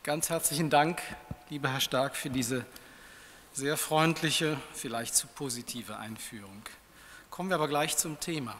Ganz herzlichen Dank, lieber Herr Stark, für diese sehr freundliche, vielleicht zu positive Einführung. Kommen wir aber gleich zum Thema.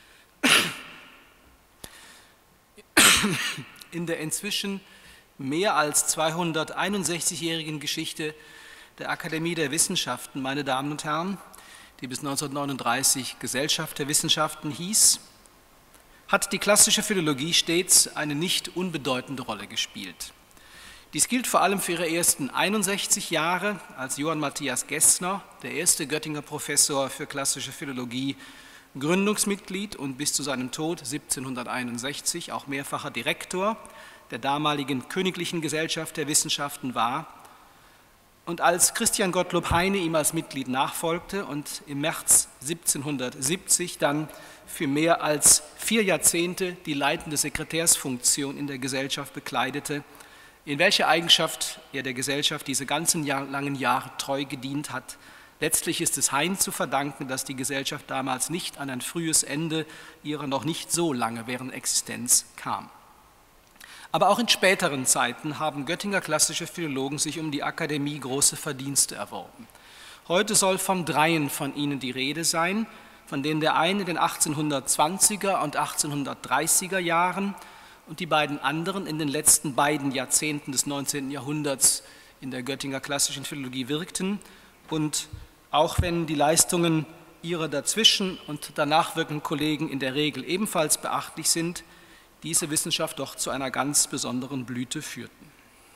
In der inzwischen mehr als 261-jährigen Geschichte der Akademie der Wissenschaften, meine Damen und Herren, die bis 1939 Gesellschaft der Wissenschaften hieß, hat die klassische Philologie stets eine nicht unbedeutende Rolle gespielt. Dies gilt vor allem für ihre ersten 61 Jahre, als Johann Matthias Gessner, der erste Göttinger Professor für klassische Philologie, Gründungsmitglied und bis zu seinem Tod 1761 auch mehrfacher Direktor der damaligen Königlichen Gesellschaft der Wissenschaften war, und als Christian Gottlob Heyne ihm als Mitglied nachfolgte und im März 1770 dann für mehr als 4 Jahrzehnte die leitende Sekretärsfunktion in der Gesellschaft bekleidete, in welcher Eigenschaft er der Gesellschaft diese ganzen langen Jahre treu gedient hat. Letztlich ist es Heyne zu verdanken, dass die Gesellschaft damals nicht an ein frühes Ende ihrer noch nicht so lange währenden Existenz kam. Aber auch in späteren Zeiten haben Göttinger klassische Philologen sich um die Akademie große Verdienste erworben. Heute soll von 3 von ihnen die Rede sein, von denen der eine in den 1820er und 1830er Jahren und die beiden anderen in den letzten beiden Jahrzehnten des 19. Jahrhunderts in der Göttinger klassischen Philologie wirkten. Und auch wenn die Leistungen ihrer dazwischen und danach wirkenden Kollegen in der Regel ebenfalls beachtlich sind, diese Wissenschaft doch zu einer ganz besonderen Blüte führten.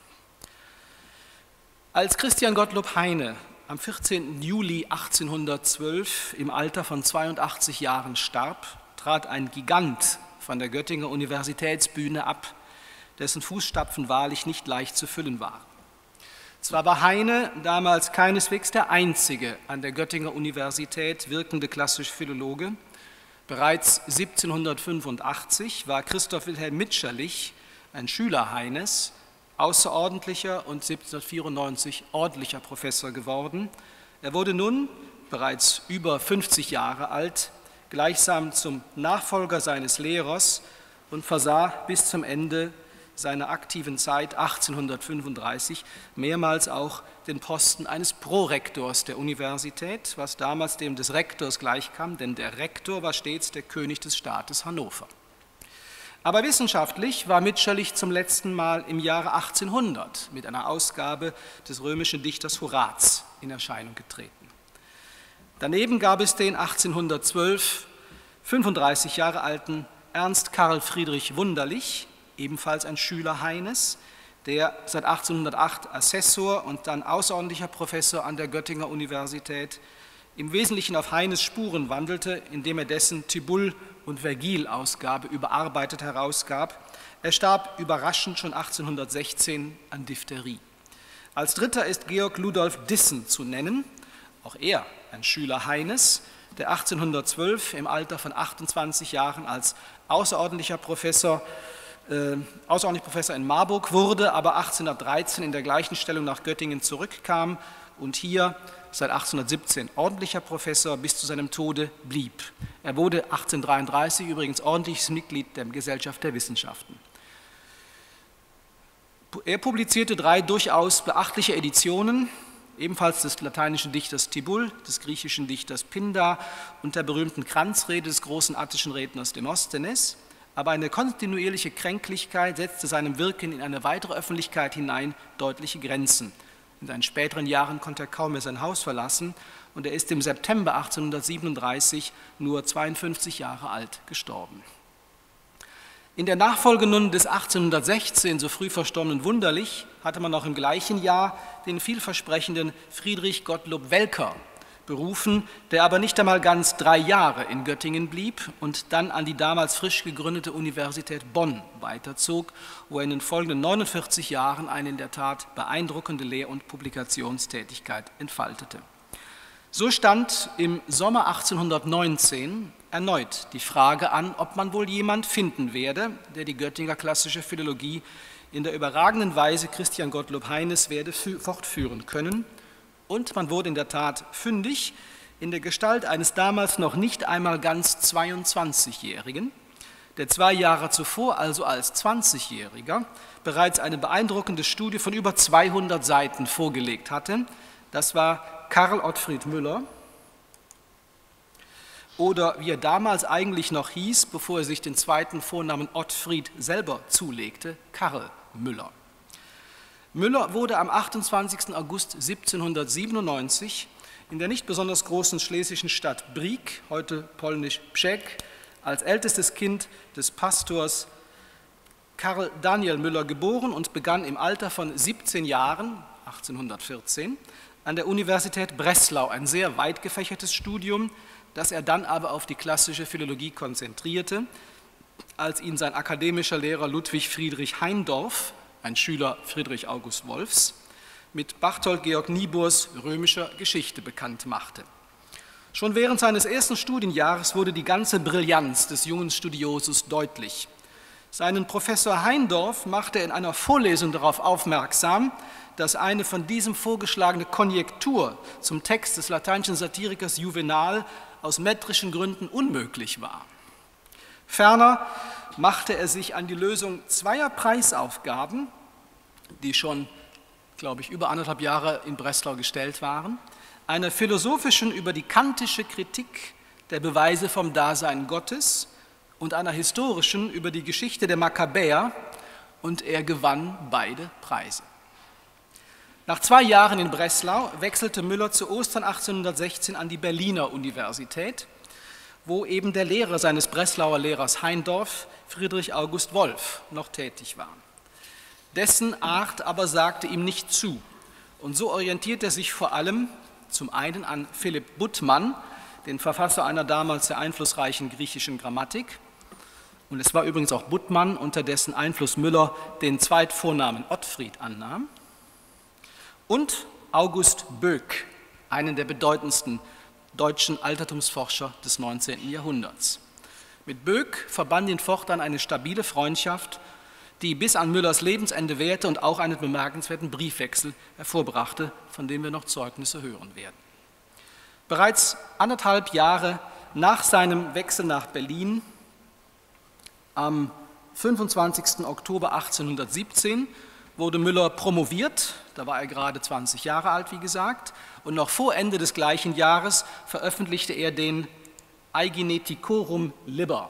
Als Christian Gottlob Heyne am 14. Juli 1812 im Alter von 82 Jahren starb, trat ein Gigant von der Göttinger Universitätsbühne ab, dessen Fußstapfen wahrlich nicht leicht zu füllen waren. Zwar war Heyne damals keineswegs der einzige an der Göttinger Universität wirkende klassische Philologe. Bereits 1785 war Christoph Wilhelm Mitscherlich, ein Schüler Heynes, außerordentlicher und 1794 ordentlicher Professor geworden. Er wurde nun, bereits über 50 Jahre alt, gleichsam zum Nachfolger seines Lehrers und versah bis zum Ende seiner aktiven Zeit 1835 mehrmals auch den Posten eines Prorektors der Universität, was damals dem des Rektors gleichkam, denn der Rektor war stets der König des Staates Hannover. Aber wissenschaftlich war Mitscherlich zum letzten Mal im Jahre 1800 mit einer Ausgabe des römischen Dichters Horaz in Erscheinung getreten. Daneben gab es den 1812, 35 Jahre alten Ernst Karl Friedrich Wunderlich, ebenfalls ein Schüler Heynes, der seit 1808 Assessor und dann außerordentlicher Professor an der Göttinger Universität im Wesentlichen auf Heynes Spuren wandelte, indem er dessen Tibull- und Vergil-Ausgabe überarbeitet herausgab. Er starb überraschend schon 1816 an Diphtherie. Als dritter ist Georg Ludolf Dissen zu nennen, auch er ein Schüler Heynes, der 1812 im Alter von 28 Jahren als außerordentlicher Professor in Marburg wurde, aber 1813 in der gleichen Stellung nach Göttingen zurückkam und hier seit 1817 ordentlicher Professor bis zu seinem Tode blieb. Er wurde 1833 übrigens ordentliches Mitglied der Gesellschaft der Wissenschaften. Er publizierte 3 durchaus beachtliche Editionen, ebenfalls des lateinischen Dichters Tibull, des griechischen Dichters Pindar und der berühmten Kranzrede des großen attischen Redners Demosthenes. Aber eine kontinuierliche Kränklichkeit setzte seinem Wirken in eine weitere Öffentlichkeit hinein deutliche Grenzen. In seinen späteren Jahren konnte er kaum mehr sein Haus verlassen und er ist im September 1837 nur 52 Jahre alt gestorben. In der Nachfolge nun des 1816 so früh verstorbenen Wunderlich hatte man noch im gleichen Jahr den vielversprechenden Friedrich Gottlob Welcker berufen, der aber nicht einmal ganz 3 Jahre in Göttingen blieb und dann an die damals frisch gegründete Universität Bonn weiterzog, wo er in den folgenden 49 Jahren eine in der Tat beeindruckende Lehr- und Publikationstätigkeit entfaltete. So stand im Sommer 1819 erneut die Frage an, ob man wohl jemand finden werde, der die Göttinger klassische Philologie in der überragenden Weise Christian Gottlob Heynes werde fortführen können. Und man wurde in der Tat fündig in der Gestalt eines damals noch nicht einmal ganz 22-Jährigen, der 2 Jahre zuvor, also als 20-Jähriger, bereits eine beeindruckende Studie von über 200 Seiten vorgelegt hatte. Das war Karl Ottfried Müller, oder wie er damals eigentlich noch hieß, bevor er sich den zweiten Vornamen Ottfried selber zulegte, Karl Müller. Müller wurde am 28. August 1797 in der nicht besonders großen schlesischen Stadt Brík, heute polnisch Brzeg, als ältestes Kind des Pastors Karl Daniel Müller geboren und begann im Alter von 17 Jahren, 1814, an der Universität Breslau ein sehr weit gefächertes Studium, das er dann aber auf die klassische Philologie konzentrierte, als ihn sein akademischer Lehrer Ludwig Friedrich Heindorf, ein Schüler Friedrich August Wolffs, mit Barthold Georg Nieburs römischer Geschichte bekannt machte. Schon während seines ersten Studienjahres wurde die ganze Brillanz des jungen Studiosus deutlich. Seinen Professor Heindorf machte er in einer Vorlesung darauf aufmerksam, dass eine von diesem vorgeschlagene Konjektur zum Text des lateinischen Satirikers Juvenal aus metrischen Gründen unmöglich war. Ferner machte er sich an die Lösung zweier Preisaufgaben, die schon, glaube ich, über 1,5 Jahre in Breslau gestellt waren, einer philosophischen über die kantische Kritik der Beweise vom Dasein Gottes und einer historischen über die Geschichte der Makkabäer, und er gewann beide Preise. Nach 2 Jahren in Breslau wechselte Müller zu Ostern 1816 an die Berliner Universität, wo eben der Lehrer seines Breslauer Lehrers Heindorf, Friedrich August Wolff, noch tätig war. Dessen Art aber sagte ihm nicht zu, und so orientierte er sich vor allem zum einen an Philipp Buttmann, den Verfasser einer damals sehr einflussreichen griechischen Grammatik, und es war übrigens auch Buttmann, unter dessen Einfluss Müller den Zweitvornamen Ottfried annahm, und August Böck, einen der bedeutendsten deutschen Altertumsforscher des 19. Jahrhunderts. Mit Böck verband ihn fortan eine stabile Freundschaft, die bis an Müllers Lebensende währte und auch einen bemerkenswerten Briefwechsel hervorbrachte, von dem wir noch Zeugnisse hören werden. Bereits 1,5 Jahre nach seinem Wechsel nach Berlin, am 25. Oktober 1817, wurde Müller promoviert, da war er gerade 20 Jahre alt, wie gesagt, und noch vor Ende des gleichen Jahres veröffentlichte er den Aegineticorum Liber,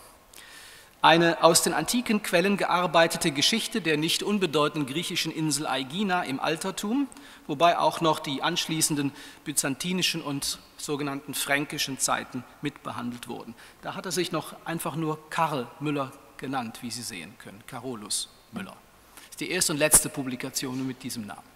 eine aus den antiken Quellen gearbeitete Geschichte der nicht unbedeutenden griechischen Insel Aegina im Altertum, wobei auch noch die anschließenden byzantinischen und sogenannten fränkischen Zeiten mitbehandelt wurden. Da hat er sich noch einfach nur Karl Müller genannt, wie Sie sehen können, Carolus Müller. Das ist die erste und letzte Publikation mit diesem Namen.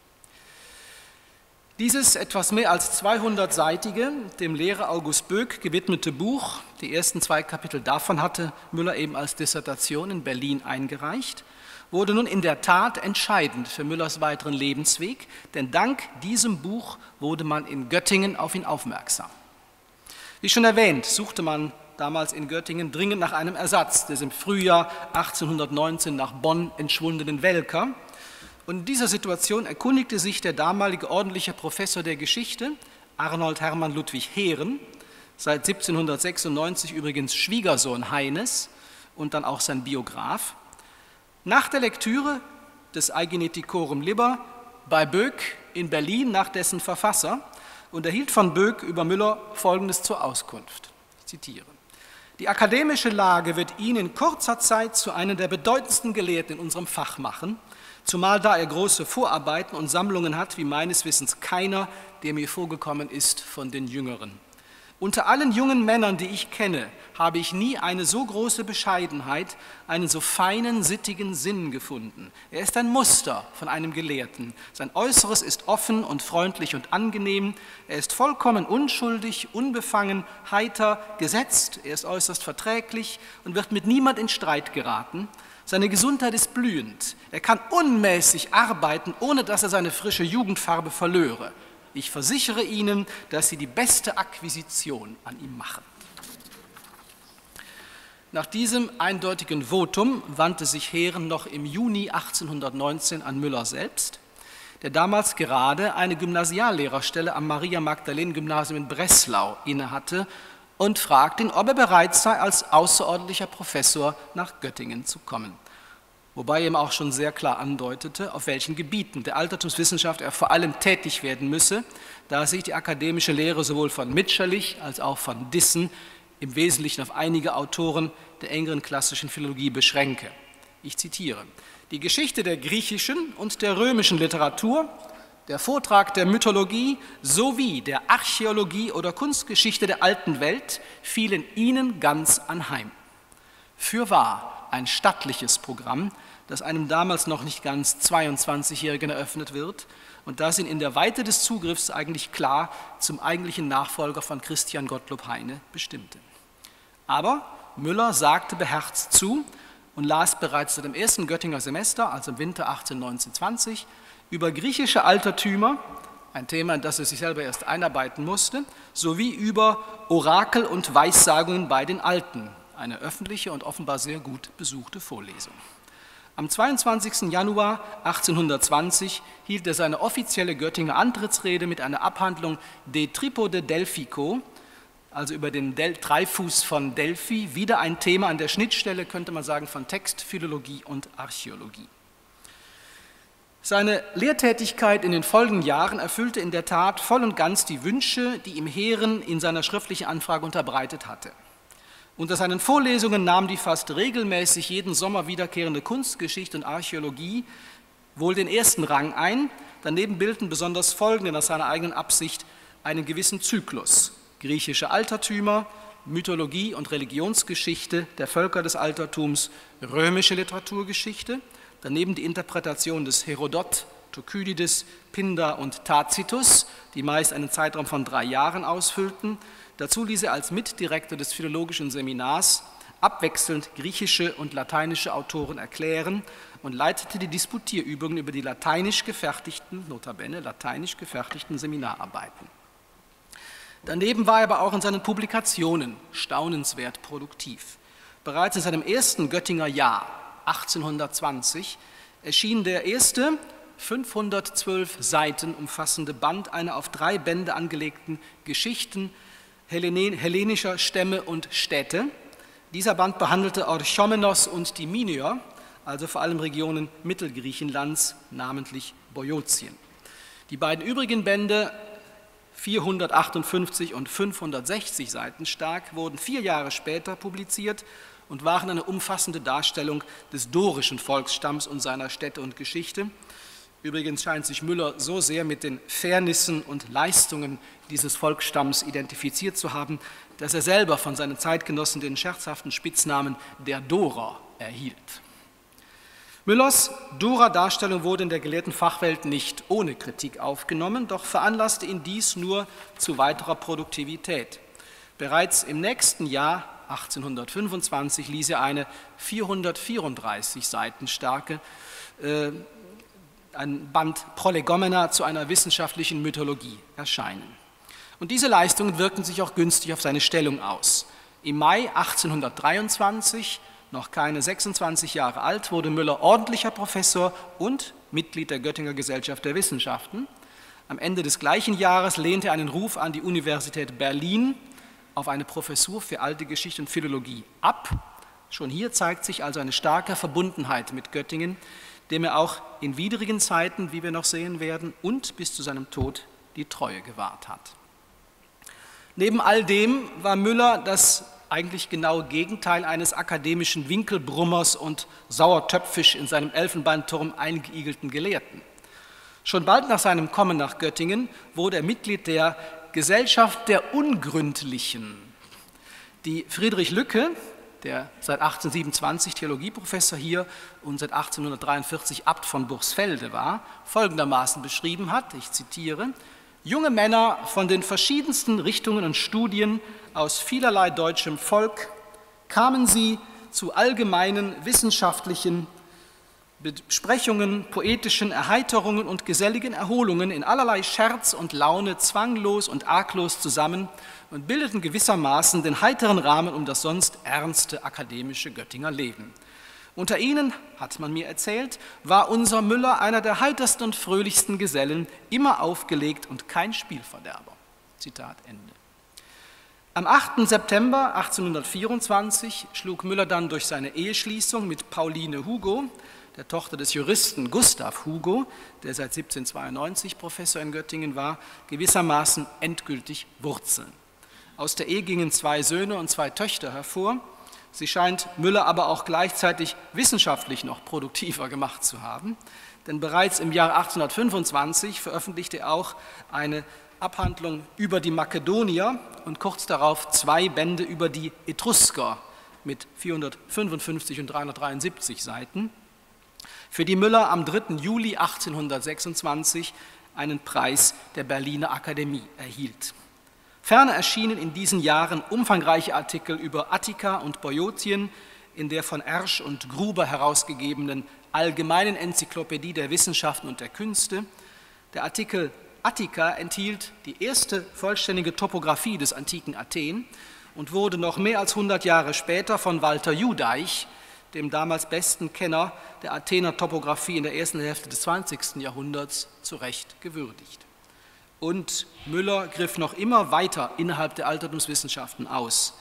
Dieses etwas mehr als 200-seitige, dem Lehrer August Böck gewidmete Buch, die ersten 2 Kapitel davon hatte Müller eben als Dissertation in Berlin eingereicht, wurde nun in der Tat entscheidend für Müllers weiteren Lebensweg, denn dank diesem Buch wurde man in Göttingen auf ihn aufmerksam. Wie schon erwähnt, suchte man damals in Göttingen dringend nach einem Ersatz des im Frühjahr 1819 nach Bonn entschwundenen Welcker. Und in dieser Situation erkundigte sich der damalige ordentliche Professor der Geschichte, Arnold Hermann Ludwig Heeren, seit 1796 übrigens Schwiegersohn Heines und dann auch sein Biograf, nach der Lektüre des Aegineticorum Liber bei Böck in Berlin nach dessen Verfasser und erhielt von Böck über Müller Folgendes zur Auskunft. Ich zitiere: Die akademische Lage wird ihn in kurzer Zeit zu einem der bedeutendsten Gelehrten in unserem Fach machen, zumal da er große Vorarbeiten und Sammlungen hat, wie meines Wissens keiner, der mir vorgekommen ist von den Jüngeren. Unter allen jungen Männern, die ich kenne, habe ich nie eine so große Bescheidenheit, einen so feinen, sittigen Sinn gefunden. Er ist ein Muster von einem Gelehrten. Sein Äußeres ist offen und freundlich und angenehm. Er ist vollkommen unschuldig, unbefangen, heiter, gesetzt. Er ist äußerst verträglich und wird mit niemand in Streit geraten. Seine Gesundheit ist blühend. Er kann unmäßig arbeiten, ohne dass er seine frische Jugendfarbe verlöre. Ich versichere Ihnen, dass Sie die beste Akquisition an ihm machen. Nach diesem eindeutigen Votum wandte sich Heeren noch im Juni 1819 an Müller selbst, der damals gerade eine Gymnasiallehrerstelle am Maria-Magdalenen-Gymnasium in Breslau innehatte und fragt ihn, ob er bereit sei, als außerordentlicher Professor nach Göttingen zu kommen. Wobei er ihm auch schon sehr klar andeutete, auf welchen Gebieten der Altertumswissenschaft er vor allem tätig werden müsse, da sich die akademische Lehre sowohl von Mitscherlich als auch von Dissen im Wesentlichen auf einige Autoren der engeren klassischen Philologie beschränke. Ich zitiere: Die Geschichte der griechischen und der römischen Literatur, der Vortrag der Mythologie sowie der Archäologie oder Kunstgeschichte der alten Welt fielen ihnen ganz anheim. Fürwahr ein stattliches Programm, das einem damals noch nicht ganz 22-Jährigen eröffnet wird und das ihn in der Weite des Zugriffs eigentlich klar zum eigentlichen Nachfolger von Christian Gottlob Heyne bestimmte. Aber Müller sagte beherzt zu und las bereits seit dem ersten Göttinger Semester, also im Winter 1819/20, über griechische Altertümer, ein Thema, in das er sich selber erst einarbeiten musste, sowie über Orakel und Weissagungen bei den Alten, eine öffentliche und offenbar sehr gut besuchte Vorlesung. Am 22. Januar 1820 hielt er seine offizielle Göttinger Antrittsrede mit einer Abhandlung De Tripode Delphico, also über den Dreifuß von Delphi, wieder ein Thema an der Schnittstelle, könnte man sagen, von Text, Philologie und Archäologie. Seine Lehrtätigkeit in den folgenden Jahren erfüllte in der Tat voll und ganz die Wünsche, die ihm Heeren in seiner schriftlichen Anfrage unterbreitet hatte. Unter seinen Vorlesungen nahm die fast regelmäßig jeden Sommer wiederkehrende Kunstgeschichte und Archäologie wohl den ersten Rang ein. Daneben bildeten besonders folgende nach seiner eigenen Absicht einen gewissen Zyklus: griechische Altertümer, Mythologie und Religionsgeschichte der Völker des Altertums, römische Literaturgeschichte, daneben die Interpretation des Herodot, Thukydides, Pindar und Tacitus, die meist einen Zeitraum von 3 Jahren ausfüllten. Dazu ließ er als Mitdirektor des Philologischen Seminars abwechselnd griechische und lateinische Autoren erklären und leitete die Disputierübungen über die lateinisch gefertigten, notabene lateinisch gefertigten Seminararbeiten. Daneben war er aber auch in seinen Publikationen staunenswert produktiv. Bereits in seinem ersten Göttinger Jahr 1820 erschien der erste 512 Seiten umfassende Band einer auf 3 Bände angelegten Geschichten hellenischer Stämme und Städte. Dieser Band behandelte Orchomenos und die Minoer, also vor allem Regionen Mittelgriechenlands, namentlich Boiotien. Die beiden übrigen Bände, 458 und 560 Seiten stark, wurden 4 Jahre später publiziert und waren eine umfassende Darstellung des dorischen Volksstamms und seiner Städte und Geschichte. Übrigens scheint sich Müller so sehr mit den Fairnissen und Leistungen dieses Volksstamms identifiziert zu haben, dass er selber von seinen Zeitgenossen den scherzhaften Spitznamen der Dorer erhielt. Müllers Dora-Darstellung wurde in der gelehrten Fachwelt nicht ohne Kritik aufgenommen, doch veranlasste ihn dies nur zu weiterer Produktivität. Bereits im nächsten Jahr, 1825, ließ er eine 434 Seiten starke ein Band Prolegomena zu einer wissenschaftlichen Mythologie erscheinen. Und diese Leistungen wirkten sich auch günstig auf seine Stellung aus. Im Mai 1823, noch keine 26 Jahre alt, wurde Müller ordentlicher Professor und Mitglied der Göttinger Gesellschaft der Wissenschaften. Am Ende des gleichen Jahres lehnte er einen Ruf an die Universität Berlin auf eine Professur für alte Geschichte und Philologie ab. Schon hier zeigt sich also eine starke Verbundenheit mit Göttingen, dem er auch in widrigen Zeiten, wie wir noch sehen werden, und bis zu seinem Tod die Treue gewahrt hat. Neben all dem war Müller das eigentlich genaue Gegenteil eines akademischen Winkelbrummers und sauertöpfisch in seinem Elfenbeinturm eingeigelten Gelehrten. Schon bald nach seinem Kommen nach Göttingen wurde er Mitglied der Gesellschaft der Ungründlichen, die Friedrich Lücke, der seit 1827 Theologieprofessor hier und seit 1843 Abt von Buchsfelde war, folgendermaßen beschrieben hat, ich zitiere: Junge Männer von den verschiedensten Richtungen und Studien aus vielerlei deutschem Volk, kamen sie zu allgemeinen wissenschaftlichen Besprechungen, poetischen Erheiterungen und geselligen Erholungen in allerlei Scherz und Laune zwanglos und arglos zusammen und bildeten gewissermaßen den heiteren Rahmen um das sonst ernste akademische Göttinger Leben. Unter ihnen, hat man mir erzählt, war unser Müller einer der heitersten und fröhlichsten Gesellen, immer aufgelegt und kein Spielverderber. Zitat Ende. Am 8. September 1824 schlug Müller dann durch seine Eheschließung mit Pauline Hugo, der Tochter des Juristen Gustav Hugo, der seit 1792 Professor in Göttingen war, gewissermaßen endgültig Wurzeln. Aus der Ehe gingen 2 Söhne und 2 Töchter hervor. Sie scheint Müller aber auch gleichzeitig wissenschaftlich noch produktiver gemacht zu haben, denn bereits im Jahr 1825 veröffentlichte er auch eine Abhandlung über die Makedonier und kurz darauf 2 Bände über die Etrusker mit 455 und 373 Seiten, für die Müller am 3. Juli 1826 einen Preis der Berliner Akademie erhielt. Ferner erschienen in diesen Jahren umfangreiche Artikel über Attika und Boiotien in der von Ersch und Gruber herausgegebenen Allgemeinen Enzyklopädie der Wissenschaften und der Künste. Der Artikel Attika enthielt die erste vollständige Topographie des antiken Athen und wurde noch mehr als 100 Jahre später von Walter Judeich, dem damals besten Kenner der Athener Topographie in der ersten Hälfte des 20. Jahrhunderts, zu Recht gewürdigt. Und Müller griff noch immer weiter innerhalb der Altertumswissenschaften aus.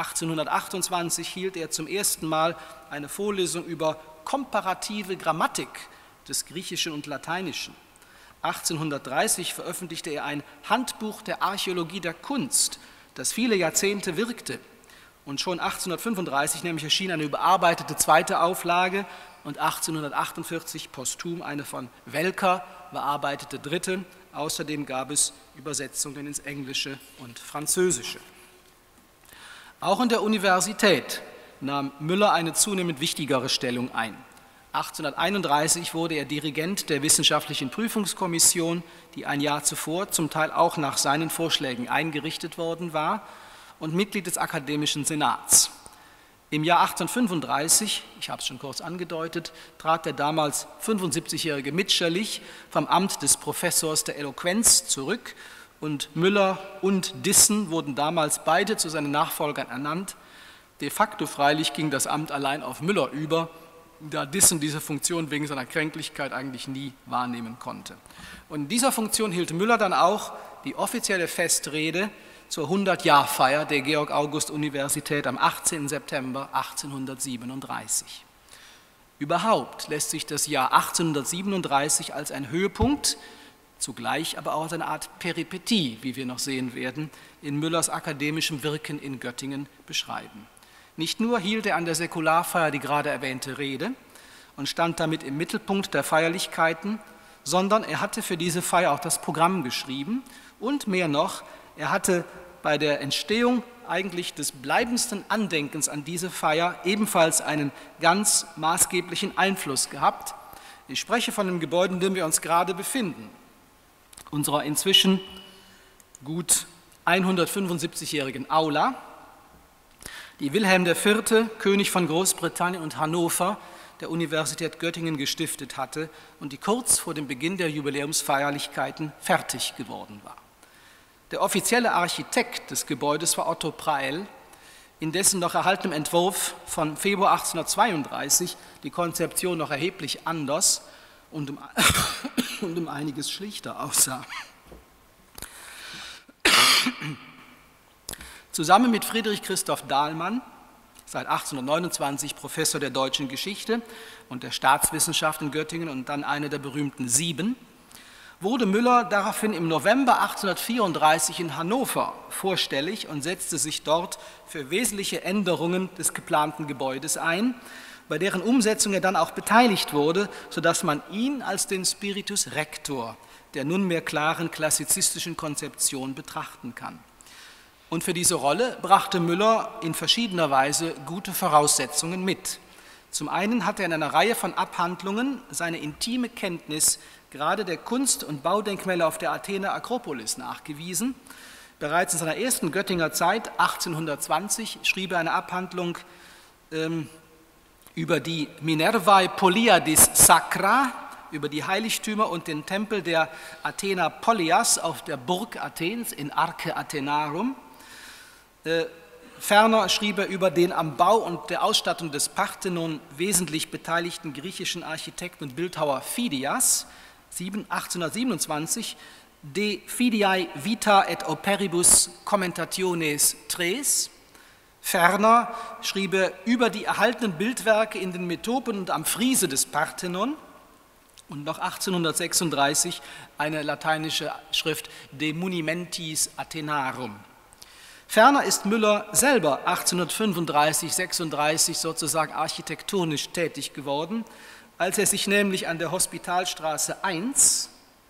1828 hielt er zum ersten Mal eine Vorlesung über komparative Grammatik des Griechischen und Lateinischen. 1830 veröffentlichte er ein Handbuch der Archäologie der Kunst, das viele Jahrzehnte wirkte. Und schon 1835 nämlich erschien eine überarbeitete 2. Auflage und 1848 posthum eine von Welcker bearbeitete 3. Außerdem gab es Übersetzungen ins Englische und Französische. Auch in der Universität nahm Müller eine zunehmend wichtigere Stellung ein. 1831 wurde er Dirigent der Wissenschaftlichen Prüfungskommission, die ein Jahr zuvor zum Teil auch nach seinen Vorschlägen eingerichtet worden war, und Mitglied des Akademischen Senats. Im Jahr 1835, ich habe es schon kurz angedeutet, trat der damals 75-jährige Mitscherlich vom Amt des Professors der Eloquenz zurück und Müller und Dissen wurden damals beide zu seinen Nachfolgern ernannt. De facto freilich ging das Amt allein auf Müller über, da Dissen diese Funktion wegen seiner Kränklichkeit eigentlich nie wahrnehmen konnte. Und in dieser Funktion hielt Müller dann auch die offizielle Festrede zur 100-Jahr-Feier der Georg-August-Universität am 18. September 1837. Überhaupt lässt sich das Jahr 1837 als ein Höhepunkt, zugleich aber auch als eine Art Peripetie, wie wir noch sehen werden, in Müllers akademischem Wirken in Göttingen beschreiben. Nicht nur hielt er an der Säkularfeier die gerade erwähnte Rede und stand damit im Mittelpunkt der Feierlichkeiten, sondern er hatte für diese Feier auch das Programm geschrieben und mehr noch, er hatte bei der Entstehung eigentlich des bleibendsten Andenkens an diese Feier ebenfalls einen ganz maßgeblichen Einfluss gehabt. Ich spreche von dem Gebäude, in dem wir uns gerade befinden, unserer inzwischen gut 175-jährigen Aula, die Wilhelm IV., König von Großbritannien und Hannover, der Universität Göttingen gestiftet hatte und die kurz vor dem Beginn der Jubiläumsfeierlichkeiten fertig geworden war. Der offizielle Architekt des Gebäudes war Otto Praell, in dessen noch erhaltenem Entwurf von Februar 1832 die Konzeption noch erheblich anders und um einiges schlichter aussah. Zusammen mit Friedrich Christoph Dahlmann, seit 1829 Professor der deutschen Geschichte und der Staatswissenschaft in Göttingen und dann einer der berühmten 7, wurde Müller daraufhin im November 1834 in Hannover vorstellig und setzte sich dort für wesentliche Änderungen des geplanten Gebäudes ein, bei deren Umsetzung er dann auch beteiligt wurde, sodass man ihn als den Spiritus Rector der nunmehr klaren klassizistischen Konzeption betrachten kann. Und für diese Rolle brachte Müller in verschiedener Weise gute Voraussetzungen mit. Zum einen hat er in einer Reihe von Abhandlungen seine intime Kenntnis gerade der Kunst- und Baudenkmäler auf der Athener Akropolis nachgewiesen. Bereits in seiner ersten Göttinger Zeit, 1820, schrieb er eine Abhandlung über die Minervae Poliadis Sacra, über die Heiligtümer und den Tempel der Athena Polias auf der Burg Athens in Arche Athenarum. Ferner schrieb er über den am Bau und der Ausstattung des Parthenon wesentlich beteiligten griechischen Architekten und Bildhauer Phidias. 1827 De fidei vita et operibus commentationes tres. Ferner schrieb er über die erhaltenen Bildwerke in den Metopen und am Friese des Parthenon und noch 1836 eine lateinische Schrift De Munimentis Athenarum. Ferner ist Müller selber 1835/36 sozusagen architektonisch tätig geworden, als er sich nämlich an der Hospitalstraße 1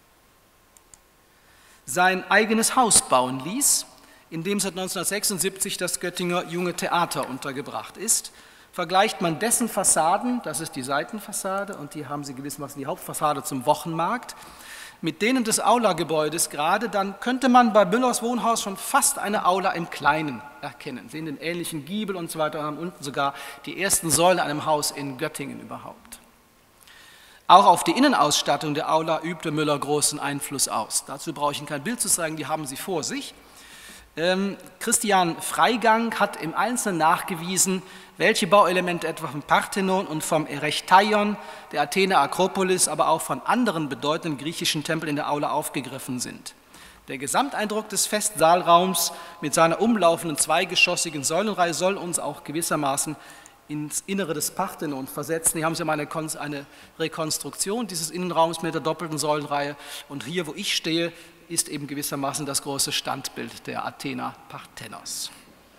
sein eigenes Haus bauen ließ, in dem seit 1976 das Göttinger Junge Theater untergebracht ist. Vergleicht man dessen Fassaden, das ist die Seitenfassade und die haben Sie gewissermaßen die Hauptfassade zum Wochenmarkt, mit denen des Aula-Gebäudes gerade, dann könnte man bei Müllers Wohnhaus schon fast eine Aula im Kleinen erkennen. Sie sehen den ähnlichen Giebel und so weiter und haben unten sogar die ersten Säulen einem Haus in Göttingen überhaupt. Auch auf die Innenausstattung der Aula übte Müller großen Einfluss aus. Dazu brauche ich Ihnen kein Bild zu zeigen, die haben Sie vor sich. Christian Freigang hat im Einzelnen nachgewiesen, welche Bauelemente etwa vom Parthenon und vom Erechtheion, der Athener Akropolis, aber auch von anderen bedeutenden griechischen Tempeln in der Aula aufgegriffen sind. Der Gesamteindruck des Festsaalraums mit seiner umlaufenden zweigeschossigen Säulenreihe soll uns auch gewissermaßen ins Innere des Parthenon versetzen. Hier haben Sie mal eine Rekonstruktion dieses Innenraums mit der doppelten Säulenreihe und hier, wo ich stehe, ist eben gewissermaßen das große Standbild der Athener Parthenos.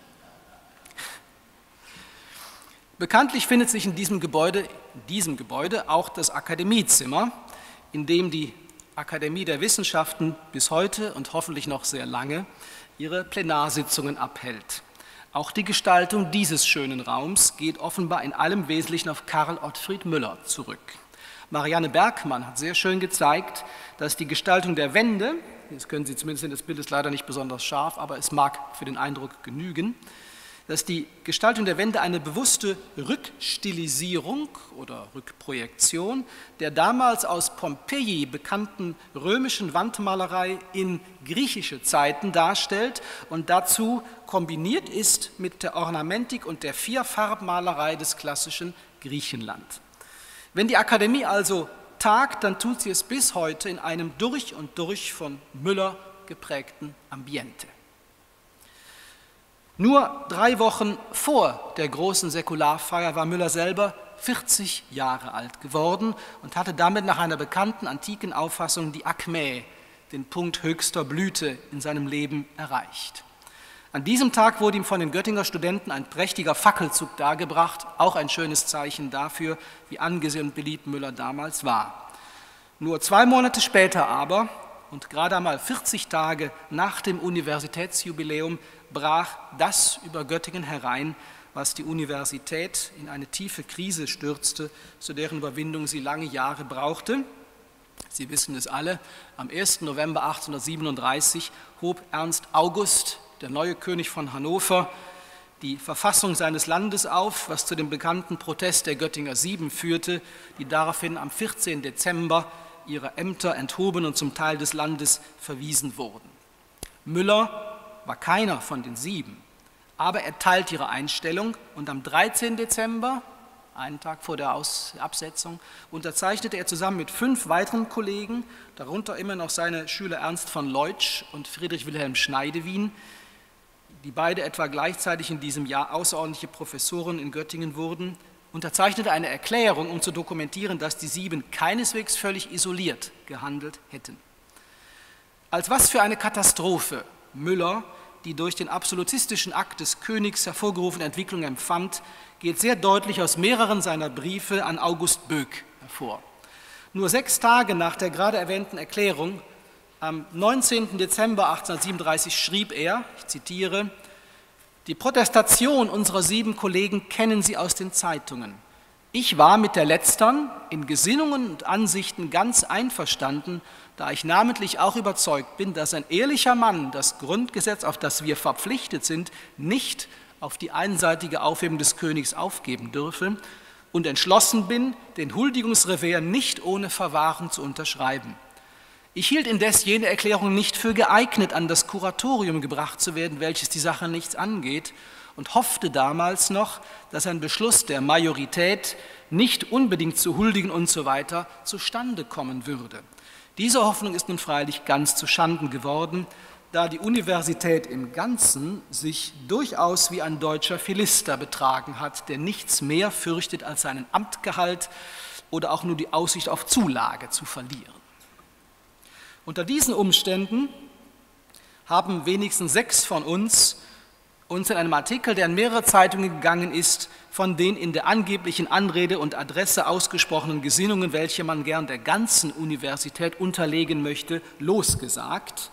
Bekanntlich findet sich in diesem Gebäude auch das Akademiezimmer, in dem die Akademie der Wissenschaften bis heute und hoffentlich noch sehr lange ihre Plenarsitzungen abhält. Auch die Gestaltung dieses schönen Raums geht offenbar in allem Wesentlichen auf Karl Ottfried Müller zurück. Marianne Bergmann hat sehr schön gezeigt, dass die Gestaltung der Wände, das können Sie zumindest sehen, das Bild ist leider nicht besonders scharf, aber es mag für den Eindruck genügen, dass die Gestaltung der Wände eine bewusste Rückstilisierung oder Rückprojektion der damals aus Pompeji bekannten römischen Wandmalerei in griechische Zeiten darstellt und dazu kombiniert ist mit der Ornamentik und der Vierfarbmalerei des klassischen Griechenland. Wenn die Akademie also tagt, dann tut sie es bis heute in einem durch und durch von Müller geprägten Ambiente. Nur 3 Wochen vor der großen Säkularfeier war Müller selber 40 Jahre alt geworden und hatte damit nach einer bekannten antiken Auffassung die Akmä, den Punkt höchster Blüte in seinem Leben, erreicht. An diesem Tag wurde ihm von den Göttinger Studenten ein prächtiger Fackelzug dargebracht, auch ein schönes Zeichen dafür, wie angesehen und beliebt Müller damals war. Nur 2 Monate später aber, und gerade einmal 40 Tage nach dem Universitätsjubiläum, brach das über Göttingen herein, was die Universität in eine tiefe Krise stürzte, zu deren Überwindung sie lange Jahre brauchte. Sie wissen es alle, am 1. November 1837 hob Ernst August, der neue König von Hannover, die Verfassung seines Landes auf, was zu dem bekannten Protest der Göttinger 7 führte, die daraufhin am 14. Dezember ihre Ämter enthoben und zum Teil des Landes verwiesen wurden. Müller war keiner von den 7, aber er teilt ihre Einstellung und am 13. Dezember, einen Tag vor der Absetzung, unterzeichnete er zusammen mit 5 weiteren Kollegen, darunter immer noch seine Schüler Ernst von Leutsch und Friedrich Wilhelm Schneidewien, die beide etwa gleichzeitig in diesem Jahr außerordentliche Professoren in Göttingen wurden, unterzeichnete eine Erklärung, um zu dokumentieren, dass die 7 keineswegs völlig isoliert gehandelt hätten. Als was für eine Katastrophe Müller die durch den absolutistischen Akt des Königs hervorgerufene Entwicklung empfand, geht sehr deutlich aus mehreren seiner Briefe an August Böck hervor. Nur 6 Tage nach der gerade erwähnten Erklärung, am 19. Dezember 1837, schrieb er, ich zitiere, die Protestation unserer 7 Kollegen kennen Sie aus den Zeitungen. Ich war mit der letztern in Gesinnungen und Ansichten ganz einverstanden, da ich namentlich auch überzeugt bin, dass ein ehrlicher Mann das Grundgesetz, auf das wir verpflichtet sind, nicht auf die einseitige Aufhebung des Königs aufgeben dürfe und entschlossen bin, den Huldigungsrevers nicht ohne Verwahren zu unterschreiben. Ich hielt indes jene Erklärung nicht für geeignet, an das Kuratorium gebracht zu werden, welches die Sache nichts angeht, und hoffte damals noch, dass ein Beschluss der Majorität nicht unbedingt zu huldigen und so weiter zustande kommen würde. Diese Hoffnung ist nun freilich ganz zuschanden geworden, da die Universität im Ganzen sich durchaus wie ein deutscher Philister betragen hat, der nichts mehr fürchtet als seinen Amtgehalt oder auch nur die Aussicht auf Zulage zu verlieren. Unter diesen Umständen haben wenigstens 6 von uns in einem Artikel, der in mehrere Zeitungen gegangen ist, von den in der angeblichen Anrede und Adresse ausgesprochenen Gesinnungen, welche man gern der ganzen Universität unterlegen möchte, losgesagt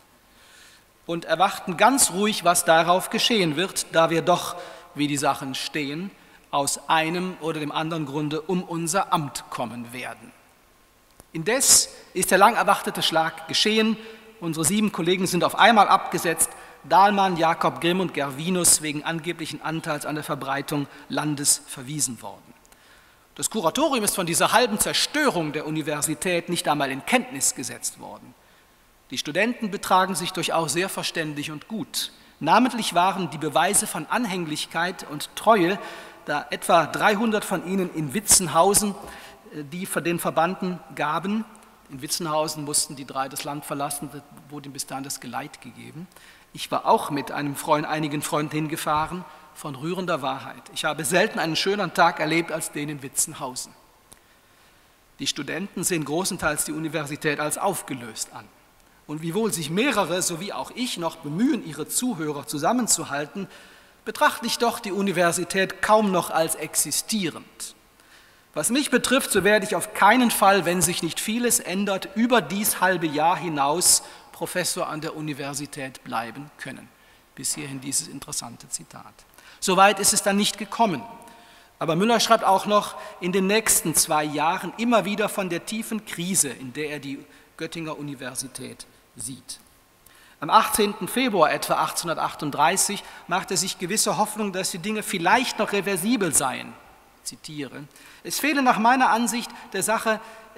und erwarten ganz ruhig, was darauf geschehen wird, da wir doch, wie die Sachen stehen, aus einem oder dem anderen Grunde um unser Amt kommen werden. Indes ist der lang erwartete Schlag geschehen. Unsere 7 Kollegen sind auf einmal abgesetzt, Dahlmann, Jakob Grimm und Gervinus wegen angeblichen Anteils an der Verbreitung Landes verwiesen worden. Das Kuratorium ist von dieser halben Zerstörung der Universität nicht einmal in Kenntnis gesetzt worden. Die Studenten betragen sich durchaus sehr verständig und gut. Namentlich waren die Beweise von Anhänglichkeit und Treue, da etwa 300 von ihnen in Witzenhausen die den Verbanden gaben. In Witzenhausen mussten die 3 das Land verlassen, da wurde ihnen bis dahin das Geleit gegeben. Ich war auch mit einigen Freunden hingefahren, von rührender Wahrheit. Ich habe selten einen schöneren Tag erlebt als den in Witzenhausen. Die Studenten sehen großenteils die Universität als aufgelöst an. Und wiewohl sich mehrere, so wie auch ich, noch bemühen, ihre Zuhörer zusammenzuhalten, betrachte ich doch die Universität kaum noch als existierend. Was mich betrifft, so werde ich auf keinen Fall, wenn sich nicht vieles ändert, über dies halbe Jahr hinaus Professor an der Universität bleiben können. Bis hierhin dieses interessante Zitat. Soweit ist es dann nicht gekommen. Aber Müller schreibt auch noch, in den nächsten 2 Jahren immer wieder von der tiefen Krise, in der er die Göttinger Universität sieht. Am 18. Februar etwa 1838 macht er sich gewisse Hoffnung, dass die Dinge vielleicht noch reversibel seien. Ich zitiere: Es fehlt nach meiner Ansicht der Sache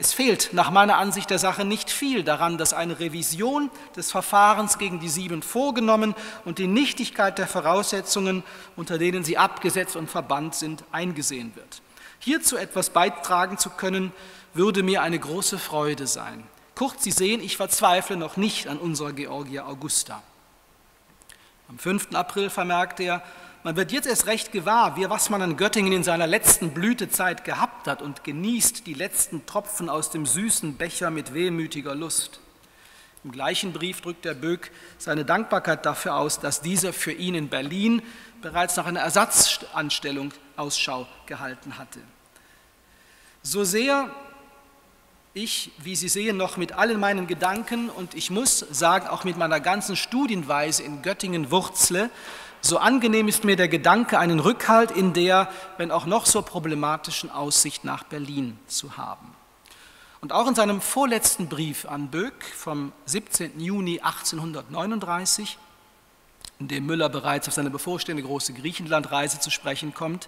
nicht viel daran, dass eine Revision des Verfahrens gegen die 7 vorgenommen und die Nichtigkeit der Voraussetzungen, unter denen sie abgesetzt und verbannt sind, eingesehen wird. Hierzu etwas beitragen zu können, würde mir eine große Freude sein. Kurz, Sie sehen, ich verzweifle noch nicht an unserer Georgia Augusta. Am 5. April vermerkt er: Man wird jetzt erst recht gewahr, was man an Göttingen in seiner letzten Blütezeit gehabt hat und genießt die letzten Tropfen aus dem süßen Becher mit wehmütiger Lust. Im gleichen Brief drückt der Böck seine Dankbarkeit dafür aus, dass dieser für ihn in Berlin bereits nach einer Ersatzanstellung Ausschau gehalten hatte. So sehr ich, wie Sie sehen, noch mit allen meinen Gedanken und ich muss sagen, auch mit meiner ganzen Studienweise in Göttingen wurzle, so angenehm ist mir der Gedanke, einen Rückhalt in der, wenn auch noch so problematischen Aussicht nach Berlin zu haben. Und auch in seinem vorletzten Brief an Böck vom 17. Juni 1839, in dem Müller bereits auf seine bevorstehende große Griechenlandreise zu sprechen kommt,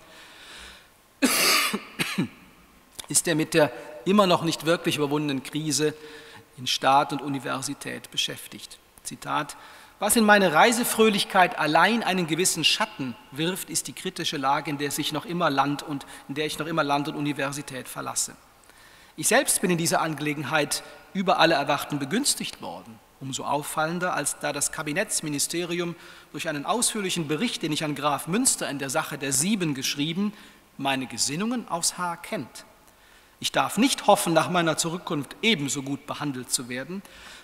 ist er mit der immer noch nicht wirklich überwundenen Krise in Staat und Universität beschäftigt. Zitat: Was in meine Reisefröhlichkeit allein einen gewissen Schatten wirft, ist die kritische Lage, in der ich noch immer Land und Universität verlasse. Ich selbst bin in dieser Angelegenheit über alle Erwarten begünstigt worden, umso auffallender, als da das Kabinettsministerium durch einen ausführlichen Bericht, den ich an Graf Münster in der Sache der 7 geschrieben, meine Gesinnungen aufs Haar kennt. Ich darf nicht hoffen, nach meiner Zurückkunft ebenso gut behandelt zu werden,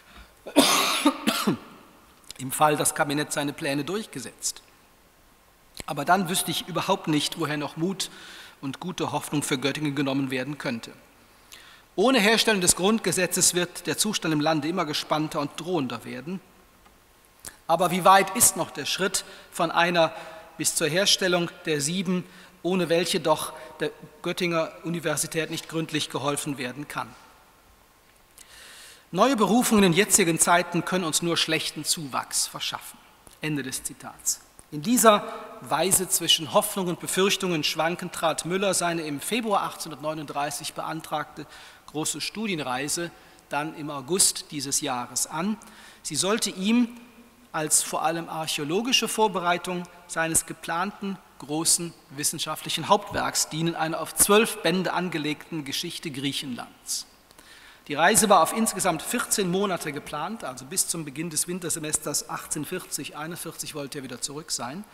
im Fall das Kabinett seine Pläne durchgesetzt. Aber dann wüsste ich überhaupt nicht, woher noch Mut und gute Hoffnung für Göttingen genommen werden könnte. Ohne Herstellung des Grundgesetzes wird der Zustand im Lande immer gespannter und drohender werden. Aber wie weit ist noch der Schritt von einer bis zur Herstellung der 7, ohne welche doch der Göttinger Universität nicht gründlich geholfen werden kann? Neue Berufungen in jetzigen Zeiten können uns nur schlechten Zuwachs verschaffen. Ende des Zitats. In dieser Weise zwischen Hoffnung und Befürchtungen schwankend trat Müller seine im Februar 1839 beantragte große Studienreise dann im August dieses Jahres an. Sie sollte ihm als vor allem archäologische Vorbereitung seines geplanten großen wissenschaftlichen Hauptwerks dienen, einer auf 12 Bände angelegten Geschichte Griechenlands. Die Reise war auf insgesamt 14 Monate geplant, also bis zum Beginn des Wintersemesters 1840/41 wollte er wieder zurück sein.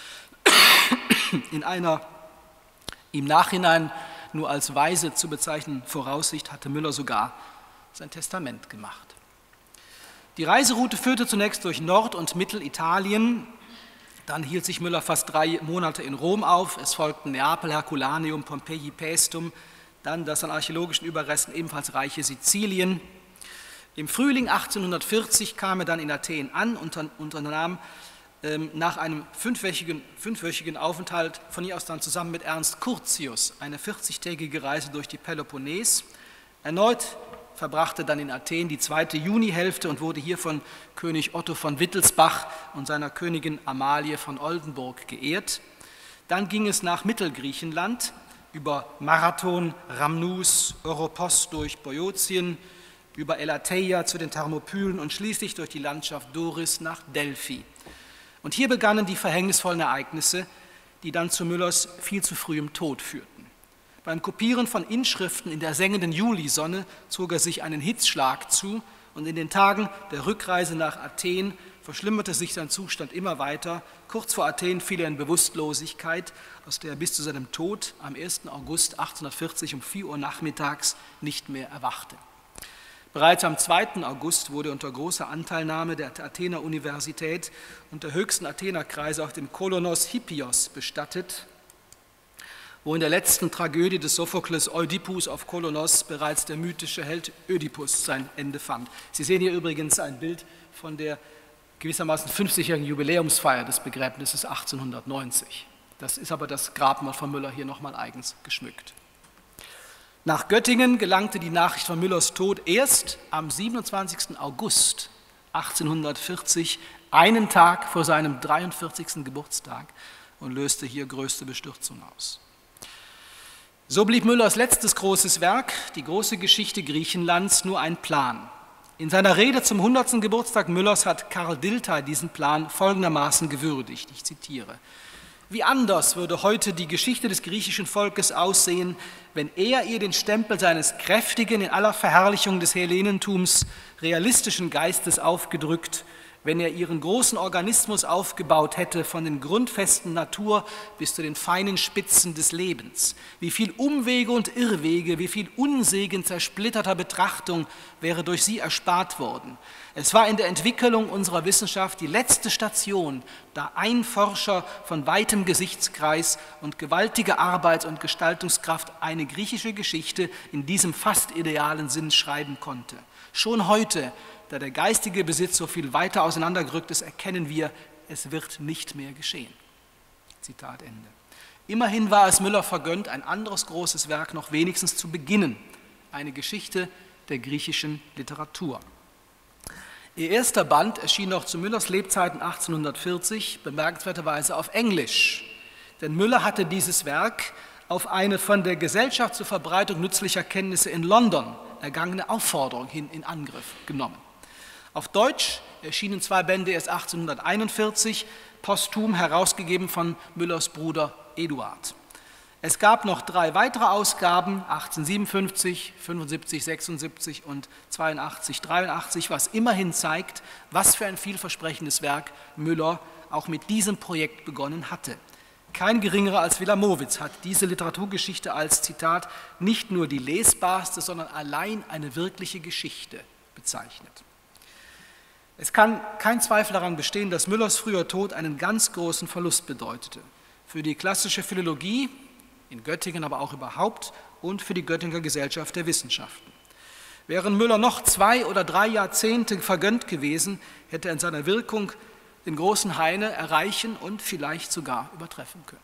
In einer im Nachhinein nur als weise zu bezeichnenden Voraussicht hatte Müller sogar sein Testament gemacht. Die Reiseroute führte zunächst durch Nord- und Mittelitalien. Dann hielt sich Müller fast 3 Monate in Rom auf. Es folgten Neapel, Herculaneum, Pompeji, Paestum, dann das an archäologischen Überresten ebenfalls reiche Sizilien. Im Frühling 1840 kam er dann in Athen an und unternahm nach einem fünfwöchigen Aufenthalt von hier aus dann zusammen mit Ernst Curtius eine 40-tägige Reise durch die Peloponnes. Erneut verbrachte dann in Athen die 2. Junihälfte und wurde hier von König Otto von Wittelsbach und seiner Königin Amalie von Oldenburg geehrt. Dann ging es nach Mittelgriechenland über Marathon, Rhamnus, Oropos durch Boeotien, über Elateia zu den Thermopylen und schließlich durch die Landschaft Doris nach Delphi. Und hier begannen die verhängnisvollen Ereignisse, die dann zu Müllers viel zu frühem Tod führten. Beim Kopieren von Inschriften in der sengenden Julisonne zog er sich einen Hitzschlag zu und in den Tagen der Rückreise nach Athen verschlimmerte sich sein Zustand immer weiter. Kurz vor Athen fiel er in Bewusstlosigkeit, aus der er bis zu seinem Tod am 1. August 1840 um 4 Uhr nachmittags nicht mehr erwachte. Bereits am 2. August wurde unter großer Anteilnahme der Athener Universität und der höchsten Athenerkreise auf dem Kolonos Hippios bestattet, wo in der letzten Tragödie des Sophokles Oedipus auf Kolonos bereits der mythische Held Ödipus sein Ende fand. Sie sehen hier übrigens ein Bild von der gewissermaßen 50-jährigen Jubiläumsfeier des Begräbnisses 1890. Das ist aber das Grabmal von Müller hier nochmal eigens geschmückt. Nach Göttingen gelangte die Nachricht von Müllers Tod erst am 27. August 1840, einen Tag vor seinem 43. Geburtstag, und löste hier größte Bestürzung aus. So blieb Müllers letztes großes Werk, die große Geschichte Griechenlands, nur ein Plan. In seiner Rede zum 100. Geburtstag Müllers hat Karl Dilthey diesen Plan folgendermaßen gewürdigt, ich zitiere: Wie anders würde heute die Geschichte des griechischen Volkes aussehen, wenn er ihr den Stempel seines kräftigen, in aller Verherrlichung des Hellenentums realistischen Geistes aufgedrückt, wenn er ihren großen Organismus aufgebaut hätte, von den Grundfesten Natur bis zu den feinen Spitzen des Lebens. Wie viel Umwege und Irrwege, wie viel Unsegen zersplitterter Betrachtung wäre durch sie erspart worden. Es war in der Entwicklung unserer Wissenschaft die letzte Station, da ein Forscher von weitem Gesichtskreis und gewaltiger Arbeits- und Gestaltungskraft eine griechische Geschichte in diesem fast idealen Sinn schreiben konnte. Schon heute, da der geistige Besitz so viel weiter auseinandergerückt ist, erkennen wir, es wird nicht mehr geschehen. Zitat Ende. Immerhin war es Müller vergönnt, ein anderes großes Werk noch wenigstens zu beginnen, eine Geschichte der griechischen Literatur. Ihr erster Band erschien noch zu Müllers Lebzeiten 1840, bemerkenswerterweise auf Englisch. Denn Müller hatte dieses Werk auf eine von der Gesellschaft zur Verbreitung nützlicher Kenntnisse in London ergangene Aufforderung hin in Angriff genommen. Auf Deutsch erschienen 2 Bände erst 1841, posthum herausgegeben von Müllers Bruder Eduard. Es gab noch 3 weitere Ausgaben, 1857, 75, 76 und 82, 83, was immerhin zeigt, was für ein vielversprechendes Werk Müller auch mit diesem Projekt begonnen hatte. Kein geringerer als Wilamowitz hat diese Literaturgeschichte als, Zitat, nicht nur die lesbarste, sondern allein eine wirkliche Geschichte bezeichnet. Es kann kein Zweifel daran bestehen, dass Müllers früher Tod einen ganz großen Verlust bedeutete. Für die klassische Philologie, in Göttingen aber auch überhaupt, und für die Göttinger Gesellschaft der Wissenschaften. Wären Müller noch 2 oder 3 Jahrzehnte vergönnt gewesen, hätte er in seiner Wirkung den großen Heine erreichen und vielleicht sogar übertreffen können.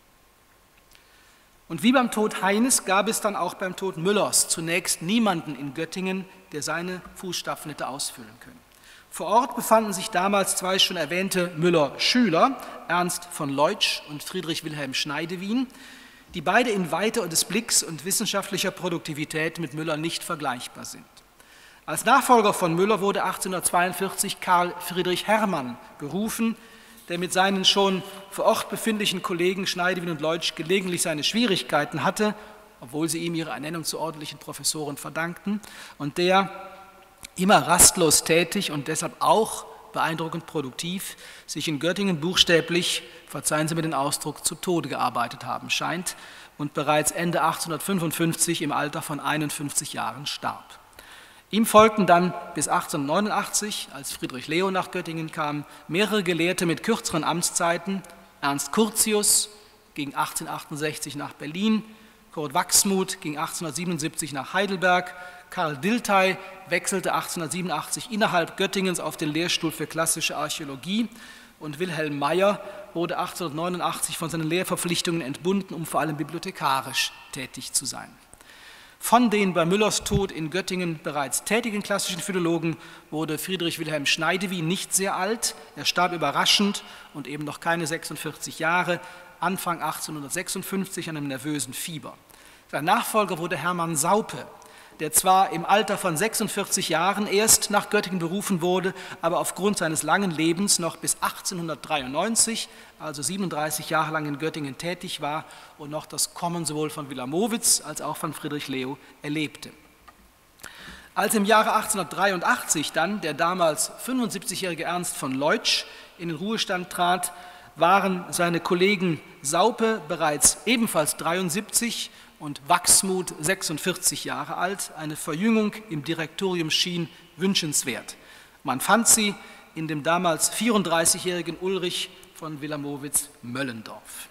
Und wie beim Tod Heines gab es dann auch beim Tod Müllers zunächst niemanden in Göttingen, der seine Fußstapfen hätte ausfüllen können. Vor Ort befanden sich damals 2 schon erwähnte Müller-Schüler, Ernst von Leutsch und Friedrich Wilhelm Schneidewien, die beide in Weite des Blicks und wissenschaftlicher Produktivität mit Müller nicht vergleichbar sind. Als Nachfolger von Müller wurde 1842 Karl Friedrich Hermann berufen, der mit seinen schon vor Ort befindlichen Kollegen Schneidewien und Leutsch gelegentlich seine Schwierigkeiten hatte, obwohl sie ihm ihre Ernennung zu ordentlichen Professoren verdankten, und der immer rastlos tätig und deshalb auch beeindruckend produktiv sich in Göttingen buchstäblich, verzeihen Sie mir den Ausdruck, zu Tode gearbeitet haben scheint und bereits Ende 1855 im Alter von 51 Jahren starb. Ihm folgten dann bis 1889, als Friedrich Leo nach Göttingen kam, mehrere Gelehrte mit kürzeren Amtszeiten: Ernst Curtius ging 1868 nach Berlin, Kurt Wachsmuth ging 1877 nach Heidelberg, Karl Dilthey wechselte 1887 innerhalb Göttingens auf den Lehrstuhl für klassische Archäologie und Wilhelm Meyer wurde 1889 von seinen Lehrverpflichtungen entbunden, um vor allem bibliothekarisch tätig zu sein. Von den bei Müllers Tod in Göttingen bereits tätigen klassischen Philologen wurde Friedrich Wilhelm Schneidewy nicht sehr alt. Er starb überraschend und eben noch keine 46 Jahre, Anfang 1856 an einem nervösen Fieber. Sein Nachfolger wurde Hermann Saupe, der zwar im Alter von 46 Jahren erst nach Göttingen berufen wurde, aber aufgrund seines langen Lebens noch bis 1893, also 37 Jahre lang in Göttingen tätig war und noch das Kommen sowohl von Wilamowitz als auch von Friedrich Leo erlebte. Als im Jahre 1883 dann der damals 75-jährige Ernst von Leutsch in den Ruhestand trat, waren seine Kollegen Saupe bereits ebenfalls 73 und Wachsmuth 46 Jahre alt. Eine Verjüngung im Direktorium schien wünschenswert. Man fand sie in dem damals 34-jährigen Ulrich von Wilamowitz-Möllendorf.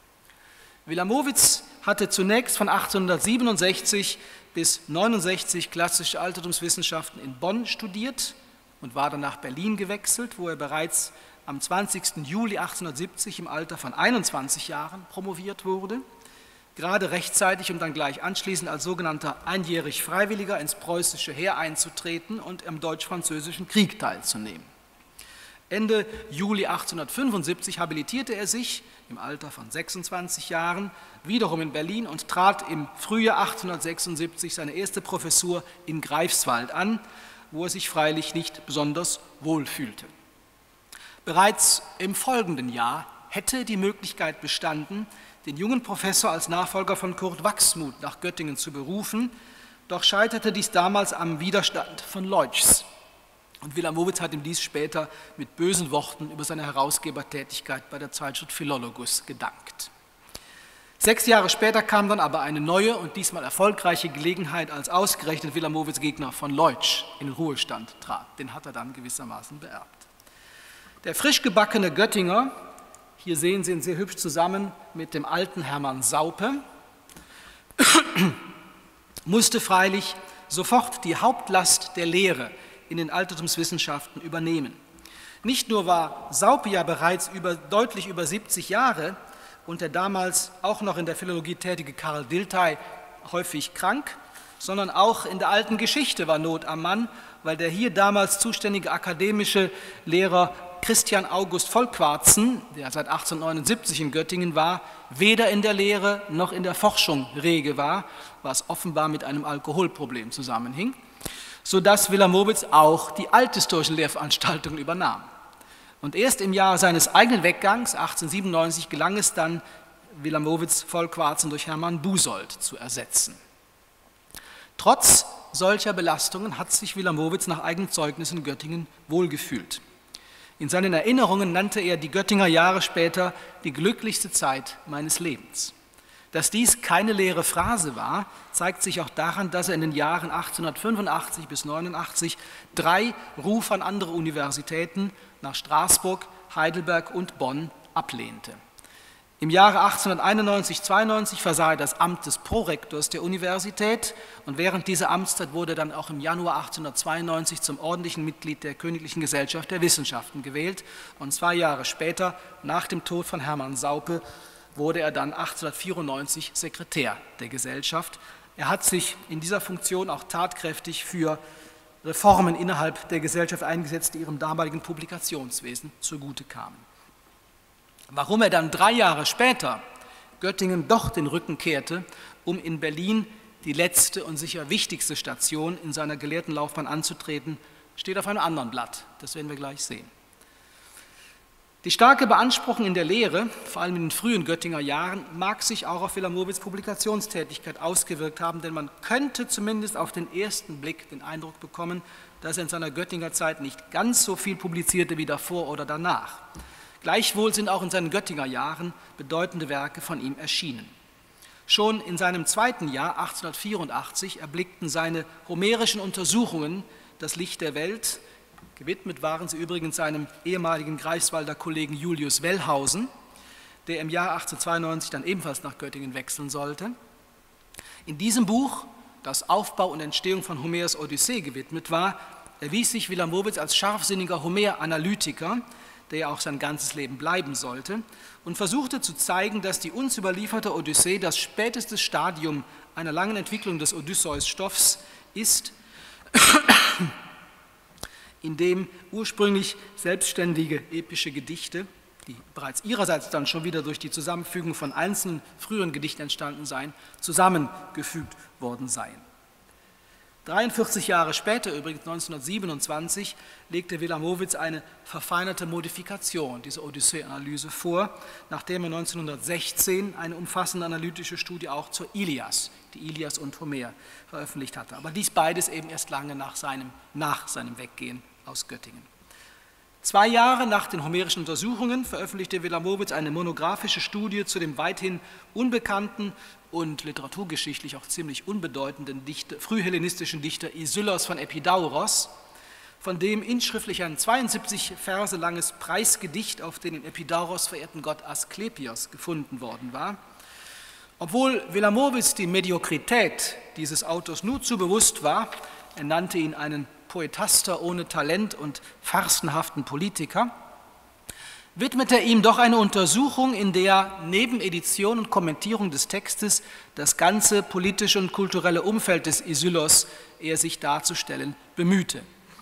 Wilamowitz hatte zunächst von 1867 bis 1869 klassische Altertumswissenschaften in Bonn studiert und war dann nach Berlin gewechselt, wo er bereits am 20. Juli 1870 im Alter von 21 Jahren promoviert wurde, gerade rechtzeitig, um dann gleich anschließend als sogenannter einjährig Freiwilliger ins preußische Heer einzutreten und am Deutsch-Französischen Krieg teilzunehmen. Ende Juli 1875 habilitierte er sich im Alter von 26 Jahren wiederum in Berlin und trat im Frühjahr 1876 seine erste Professur in Greifswald an, wo er sich freilich nicht besonders wohl fühlte. Bereits im folgenden Jahr hätte die Möglichkeit bestanden, den jungen Professor als Nachfolger von Kurt Wachsmuth nach Göttingen zu berufen, doch scheiterte dies damals am Widerstand von Leutschs. Und Wilamowitz hat ihm dies später mit bösen Worten über seine Herausgebertätigkeit bei der Zeitschrift Philologus gedankt. 6 Jahre später kam dann aber eine neue und diesmal erfolgreiche Gelegenheit, als ausgerechnet Wilamowitz Gegner von Leutsch in den Ruhestand trat. Den hat er dann gewissermaßen beerbt. Der frisch gebackene Göttinger, hier sehen Sie ihn sehr hübsch zusammen mit dem alten Hermann Saupe, musste freilich sofort die Hauptlast der Lehre in den Altertumswissenschaften übernehmen. Nicht nur war Saupe ja bereits deutlich über 70 Jahre und der damals auch noch in der Philologie tätige Karl Dilthey häufig krank, sondern auch in der alten Geschichte war Not am Mann, weil der hier damals zuständige akademische Lehrer Christian August Volkwarzen, der seit 1879 in Göttingen war, weder in der Lehre noch in der Forschung rege war, was offenbar mit einem Alkoholproblem zusammenhing, sodass Wilamowitz auch die althistorischen Lehrveranstaltungen übernahm. Und erst im Jahr seines eigenen Weggangs, 1897, gelang es dann, Wilamowitz Volkwarzen durch Hermann Busold zu ersetzen. Trotz solcher Belastungen hat sich Wilamowitz nach eigenen Zeugnissen in Göttingen wohlgefühlt. In seinen Erinnerungen nannte er die Göttinger Jahre später die glücklichste Zeit meines Lebens. Dass dies keine leere Phrase war, zeigt sich auch daran, dass er in den Jahren 1885 bis 1889 3 Rufe an andere Universitäten nach Straßburg, Heidelberg und Bonn ablehnte. Im Jahre 1891/92 versah er das Amt des Prorektors der Universität und während dieser Amtszeit wurde er dann auch im Januar 1892 zum ordentlichen Mitglied der Königlichen Gesellschaft der Wissenschaften gewählt und 2 Jahre später, nach dem Tod von Hermann Saupe, wurde er dann 1894 Sekretär der Gesellschaft. Er hat sich in dieser Funktion auch tatkräftig für Reformen innerhalb der Gesellschaft eingesetzt, die ihrem damaligen Publikationswesen zugute kamen. Warum er dann 3 Jahre später Göttingen doch den Rücken kehrte, um in Berlin die letzte und sicher wichtigste Station in seiner Gelehrtenlaufbahn anzutreten, steht auf einem anderen Blatt. Das werden wir gleich sehen. Die starke Beanspruchung in der Lehre, vor allem in den frühen Göttinger Jahren, mag sich auch auf Wilamowitz' Publikationstätigkeit ausgewirkt haben, denn man könnte zumindest auf den ersten Blick den Eindruck bekommen, dass er in seiner Göttinger Zeit nicht ganz so viel publizierte wie davor oder danach. Gleichwohl sind auch in seinen Göttinger Jahren bedeutende Werke von ihm erschienen. Schon in seinem zweiten Jahr, 1884, erblickten seine homerischen Untersuchungen das Licht der Welt. Gewidmet waren sie übrigens seinem ehemaligen Greifswalder Kollegen Julius Wellhausen, der im Jahr 1892 dann ebenfalls nach Göttingen wechseln sollte. In diesem Buch, das Aufbau und Entstehung von Homers Odyssee gewidmet war, erwies sich Wilamowitz als scharfsinniger Homer-Analytiker, der ja auch sein ganzes Leben bleiben sollte, und versuchte zu zeigen, dass die uns überlieferte Odyssee das späteste Stadium einer langen Entwicklung des Odysseus-Stoffs ist, in dem ursprünglich selbstständige epische Gedichte, die bereits ihrerseits dann schon wieder durch die Zusammenfügung von einzelnen früheren Gedichten entstanden seien, zusammengefügt worden seien. 43 Jahre später, übrigens 1927, legte Wilamowitz eine verfeinerte Modifikation dieser Odyssee-Analyse vor, nachdem er 1916 eine umfassende analytische Studie auch zur Ilias, die Ilias und Homer, veröffentlicht hatte. Aber dies beides eben erst lange nach seinem Weggehen aus Göttingen. 2 Jahre nach den homerischen Untersuchungen veröffentlichte Wilamowitz eine monographische Studie zu dem weithin unbekannten und literaturgeschichtlich auch ziemlich unbedeutenden frühhellenistischen Dichter Isylos von Epidauros, von dem inschriftlich ein 72 Verse langes Preisgedicht auf den in Epidauros verehrten Gott Asklepios gefunden worden war. Obwohl Wilamowitz die Mediokrität dieses Autors nur zu bewusst war, er nannte ihn einen Poetaster ohne Talent und farcenhaften Politiker, widmete er ihm doch eine Untersuchung, in der neben Edition und Kommentierung des Textes das ganze politische und kulturelle Umfeld des Isylos er sich darzustellen bemühte.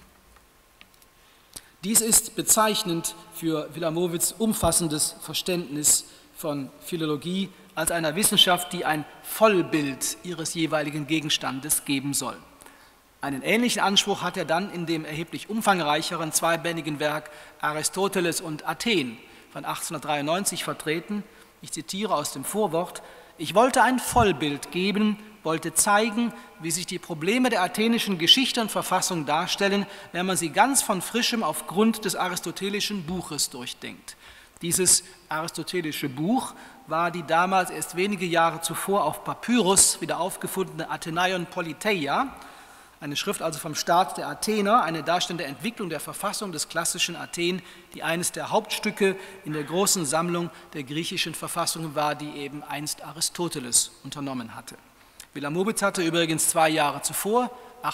Dies ist bezeichnend für Wilamowitz' umfassendes Verständnis von Philologie als einer Wissenschaft, die ein Vollbild ihres jeweiligen Gegenstandes geben soll. Einen ähnlichen Anspruch hat er dann in dem erheblich umfangreicheren zweibändigen Werk Aristoteles und Athen von 1893 vertreten. Ich zitiere aus dem Vorwort: Ich wollte ein Vollbild geben, wollte zeigen, wie sich die Probleme der athenischen Geschichte und Verfassung darstellen, wenn man sie ganz von Frischem aufgrund des aristotelischen Buches durchdenkt. Dieses aristotelische Buch war die damals erst wenige Jahre zuvor auf Papyrus wieder aufgefundene Athenaion Politeia, eine Schrift also vom Staat der Athener, eine darstellende Entwicklung der Verfassung des klassischen Athen, die eines der Hauptstücke in der großen Sammlung der griechischen Verfassungen war, die eben einst Aristoteles unternommen hatte. Wilamowitz hatte übrigens 2 Jahre zuvor,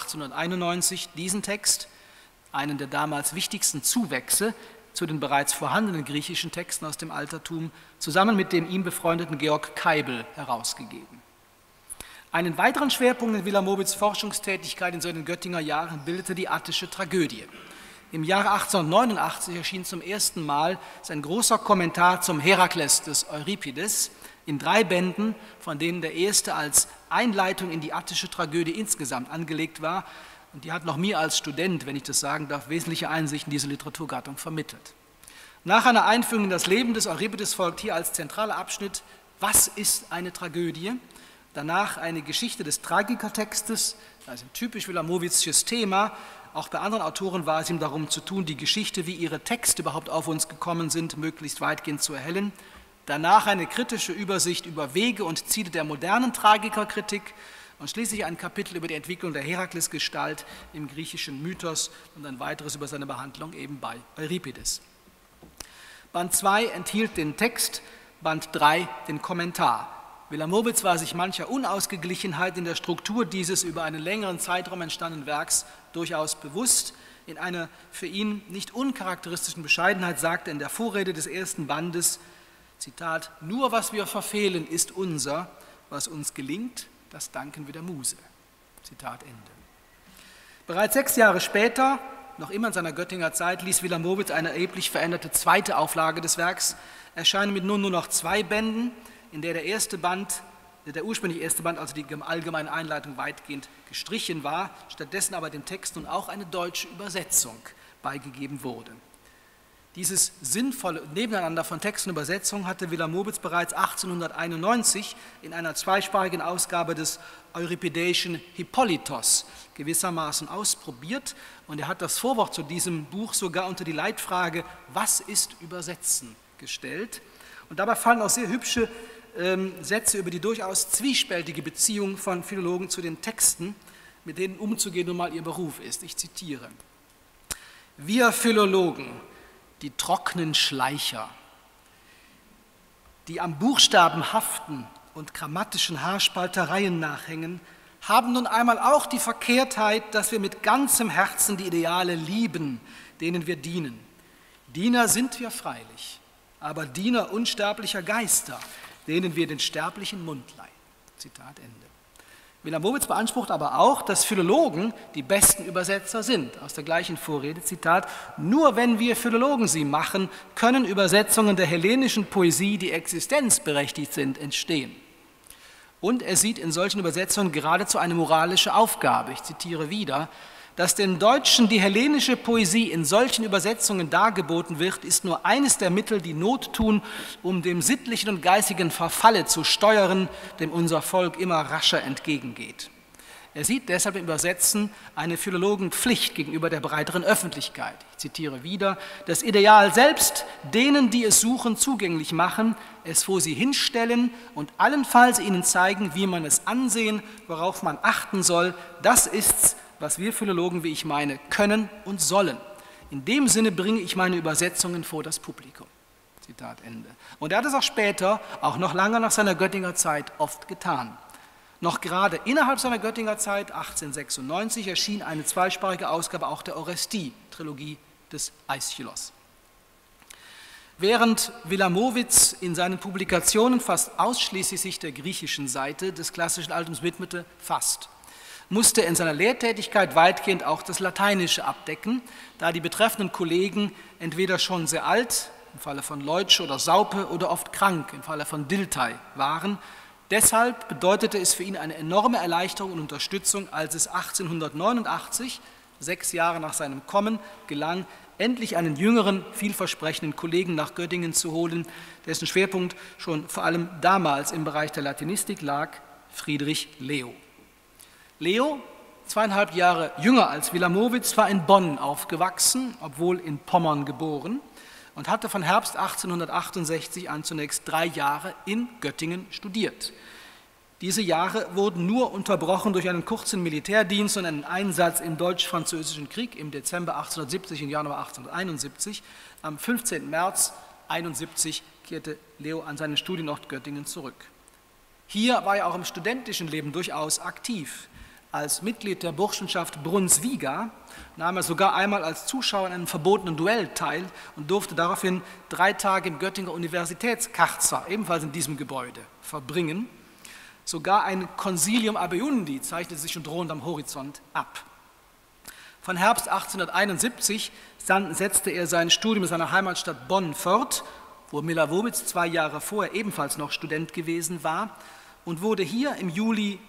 1891, diesen Text, einen der damals wichtigsten Zuwächse zu den bereits vorhandenen griechischen Texten aus dem Altertum, zusammen mit dem ihm befreundeten Georg Keibel herausgegeben. Einen weiteren Schwerpunkt in Wilamowitz' Forschungstätigkeit in seinen Göttinger Jahren bildete die attische Tragödie. Im Jahre 1889 erschien zum ersten Mal sein großer Kommentar zum Herakles des Euripides in 3 Bänden, von denen der erste als Einleitung in die attische Tragödie insgesamt angelegt war. Und die hat noch mir als Student, wenn ich das sagen darf, wesentliche Einsichten in diese Literaturgattung vermittelt. Nach einer Einführung in das Leben des Euripides folgt hier als zentraler Abschnitt: Was ist eine Tragödie? Danach eine Geschichte des Tragikertextes, also ein typisch Wilamowitzsches Thema. Auch bei anderen Autoren war es ihm darum zu tun, die Geschichte, wie ihre Texte überhaupt auf uns gekommen sind, möglichst weitgehend zu erhellen. Danach eine kritische Übersicht über Wege und Ziele der modernen Tragikerkritik und schließlich ein Kapitel über die Entwicklung der Heraklesgestalt im griechischen Mythos und ein weiteres über seine Behandlung eben bei Euripides. Band 2 enthielt den Text, Band 3 den Kommentar. Wilamowitz war sich mancher Unausgeglichenheit in der Struktur dieses über einen längeren Zeitraum entstandenen Werks durchaus bewusst. In einer für ihn nicht uncharakteristischen Bescheidenheit sagte er in der Vorrede des ersten Bandes, Zitat: Nur was wir verfehlen, ist unser, was uns gelingt, das danken wir der Muse. Zitat Ende. Bereits 6 Jahre später, noch immer in seiner Göttinger Zeit, ließ Wilamowitz eine erheblich veränderte zweite Auflage des Werks erscheinen mit nur noch 2 Bänden, in der der ursprüngliche erste Band, also die allgemeine Einleitung, weitgehend gestrichen war, stattdessen aber dem Text nun auch eine deutsche Übersetzung beigegeben wurde. Dieses sinnvolle Nebeneinander von Text und Übersetzung hatte Wilamowitz bereits 1891 in einer zweisprachigen Ausgabe des Euripideischen Hippolytos gewissermaßen ausprobiert, und er hat das Vorwort zu diesem Buch sogar unter die Leitfrage „Was ist Übersetzen?" gestellt. Und dabei fallen auch sehr hübsche Sätze über die durchaus zwiespältige Beziehung von Philologen zu den Texten, mit denen umzugehen nun mal ihr Beruf ist. Ich zitiere: Wir Philologen, die trockenen Schleicher, die am Buchstaben haften und grammatischen Haarspaltereien nachhängen, haben nun einmal auch die Verkehrtheit, dass wir mit ganzem Herzen die Ideale lieben, denen wir dienen. Diener sind wir freilich, aber Diener unsterblicher Geister, denen wir den sterblichen Mund leihen. Zitat Ende. Wilamowitz beansprucht aber auch, dass Philologen die besten Übersetzer sind. Aus der gleichen Vorrede, Zitat: Nur wenn wir Philologen sie machen, können Übersetzungen der hellenischen Poesie, die existenzberechtigt sind, entstehen. Und er sieht in solchen Übersetzungen geradezu eine moralische Aufgabe. Ich zitiere wieder: Dass den Deutschen die hellenische Poesie in solchen Übersetzungen dargeboten wird, ist nur eines der Mittel, die Not tun, um dem sittlichen und geistigen Verfalle zu steuern, dem unser Volk immer rascher entgegengeht. Er sieht deshalb im Übersetzen eine Philologenpflicht gegenüber der breiteren Öffentlichkeit. Ich zitiere wieder: Das Ideal selbst denen, die es suchen, zugänglich machen, es vor sie hinstellen und allenfalls ihnen zeigen, wie man es ansehen, worauf man achten soll, das ist's, was wir Philologen, wie ich meine, können und sollen. In dem Sinne bringe ich meine Übersetzungen vor das Publikum. Zitat Ende. Und er hat es auch später, auch noch lange nach seiner Göttinger Zeit, oft getan. Noch gerade innerhalb seiner Göttinger Zeit, 1896, erschien eine zweisprachige Ausgabe auch der Orestie, Trilogie des Aeschylos. Während Wilamowitz in seinen Publikationen fast ausschließlich sich der griechischen Seite des klassischen Altums widmete, musste er in seiner Lehrtätigkeit weitgehend auch das Lateinische abdecken, da die betreffenden Kollegen entweder schon sehr alt, im Falle von Leutsch oder Saupe, oder oft krank, im Falle von Dilthey, waren. Deshalb bedeutete es für ihn eine enorme Erleichterung und Unterstützung, als es 1889, 6 Jahre nach seinem Kommen, gelang, endlich einen jüngeren, vielversprechenden Kollegen nach Göttingen zu holen, dessen Schwerpunkt schon vor allem damals im Bereich der Latinistik lag: Friedrich Leo. Leo, 2,5 Jahre jünger als Wilamowitz, war in Bonn aufgewachsen, obwohl in Pommern geboren, und hatte von Herbst 1868 an zunächst 3 Jahre in Göttingen studiert. Diese Jahre wurden nur unterbrochen durch einen kurzen Militärdienst und einen Einsatz im Deutsch-Französischen Krieg im Dezember 1870 und Januar 1871. Am 15. März 1871 kehrte Leo an seinen Studienort Göttingen zurück. Hier war er auch im studentischen Leben durchaus aktiv. Als Mitglied der Burschenschaft Brunsviga nahm er sogar einmal als Zuschauer an einem verbotenen Duell teil und durfte daraufhin 3 Tage im Göttinger Universitätskarzer, ebenfalls in diesem Gebäude, verbringen. Sogar ein Consilium Abeundi zeichnete sich schon drohend am Horizont ab. Von Herbst 1871 setzte er sein Studium in seiner Heimatstadt Bonn fort, wo Wilamowitz 2 Jahre vorher ebenfalls noch Student gewesen war, und wurde hier im Juli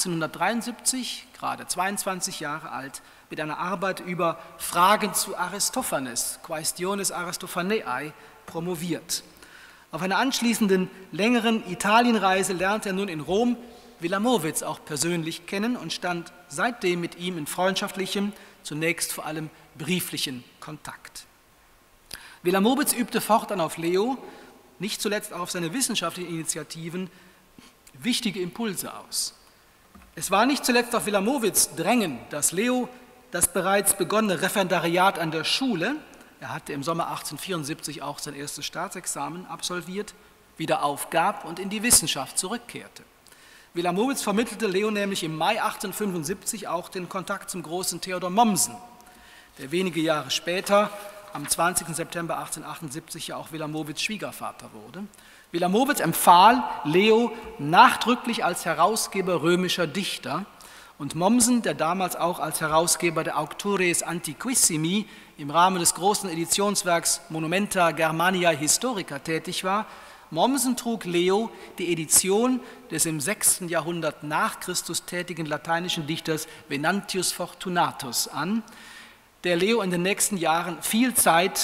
1873, gerade 22 Jahre alt, mit einer Arbeit über Fragen zu Aristophanes, Quaestiones Aristophaneae, promoviert. Auf einer anschließenden längeren Italienreise lernte er nun in Rom Wilamowitz auch persönlich kennen und stand seitdem mit ihm in freundschaftlichem, zunächst vor allem brieflichen Kontakt. Wilamowitz übte fortan auf Leo, nicht zuletzt auch auf seine wissenschaftlichen Initiativen, wichtige Impulse aus. Es war nicht zuletzt auf Wilamowitz Drängen, dass Leo das bereits begonnene Referendariat an der Schule, er hatte im Sommer 1874 auch sein erstes Staatsexamen absolviert, wieder aufgab und in die Wissenschaft zurückkehrte. Wilamowitz vermittelte Leo nämlich im Mai 1875 auch den Kontakt zum großen Theodor Mommsen, der wenige Jahre später, am 20. September 1878, ja auch Wilamowitz' Schwiegervater wurde. Wilamowitz empfahl Leo nachdrücklich als Herausgeber römischer Dichter, und Mommsen, der damals auch als Herausgeber der Auctores Antiquissimi im Rahmen des großen Editionswerks Monumenta Germaniae Historica tätig war, Mommsen trug Leo die Edition des im 6. Jahrhundert nach Christus tätigen lateinischen Dichters Venantius Fortunatus an, der Leo in den nächsten Jahren viel Zeit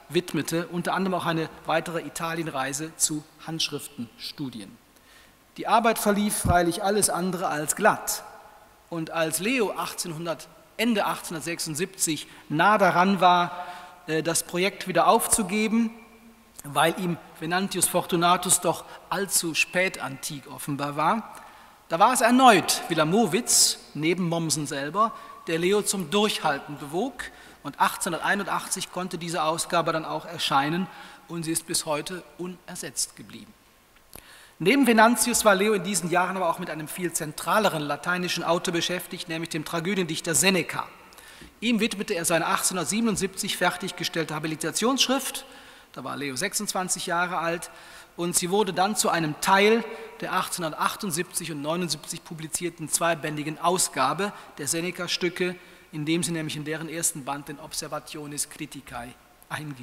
widmete, unter anderem auch eine weitere Italienreise zu Handschriftenstudien. Die Arbeit verlief freilich alles andere als glatt. Und als Leo Ende 1876 nah daran war, das Projekt wieder aufzugeben, weil ihm Venantius Fortunatus doch allzu spätantik offenbar war, da war es erneut Wilamowitz, neben Mommsen selber, der Leo zum Durchhalten bewog, und 1881 konnte diese Ausgabe dann auch erscheinen und sie ist bis heute unersetzt geblieben. Neben Venantius war Leo in diesen Jahren aber auch mit einem viel zentraleren lateinischen Autor beschäftigt, nämlich dem Tragödiendichter Seneca. Ihm widmete er seine 1877 fertiggestellte Habilitationsschrift, da war Leo 26 Jahre alt, und sie wurde dann zu einem Teil der 1878 und 1879 publizierten zweibändigen Ausgabe der Seneca-Stücke, indem sie nämlich in deren ersten Band den Observationes Criticae einging.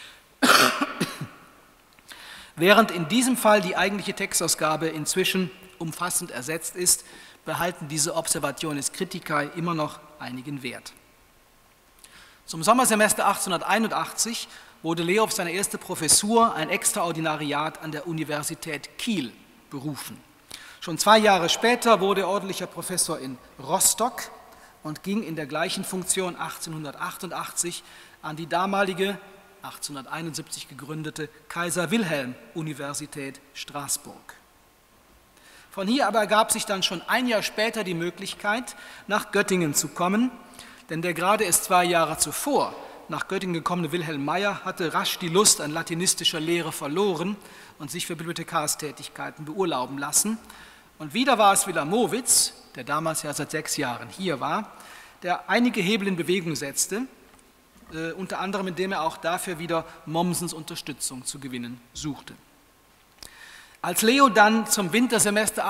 Während in diesem Fall die eigentliche Textausgabe inzwischen umfassend ersetzt ist, behalten diese Observationes Criticae immer noch einigen Wert. Zum Sommersemester 1881 wurde Leo auf seine erste Professur, ein Extraordinariat an der Universität Kiel, berufen. Schon 2 Jahre später wurde er ordentlicher Professor in Rostock und ging in der gleichen Funktion 1888 an die damalige 1871 gegründete Kaiser-Wilhelm-Universität Straßburg. Von hier aber ergab sich dann schon 1 Jahr später die Möglichkeit, nach Göttingen zu kommen, denn der gerade erst 2 Jahre zuvor nach Göttingen gekommene Wilhelm Meyer hatte rasch die Lust an latinistischer Lehre verloren und sich für Bibliothekarstätigkeiten beurlauben lassen. Und wieder war es Wilamowitz, der damals ja seit 6 Jahren hier war, der einige Hebel in Bewegung setzte, unter anderem indem er auch dafür wieder Mommsens Unterstützung zu gewinnen suchte. Als Leo dann zum Wintersemester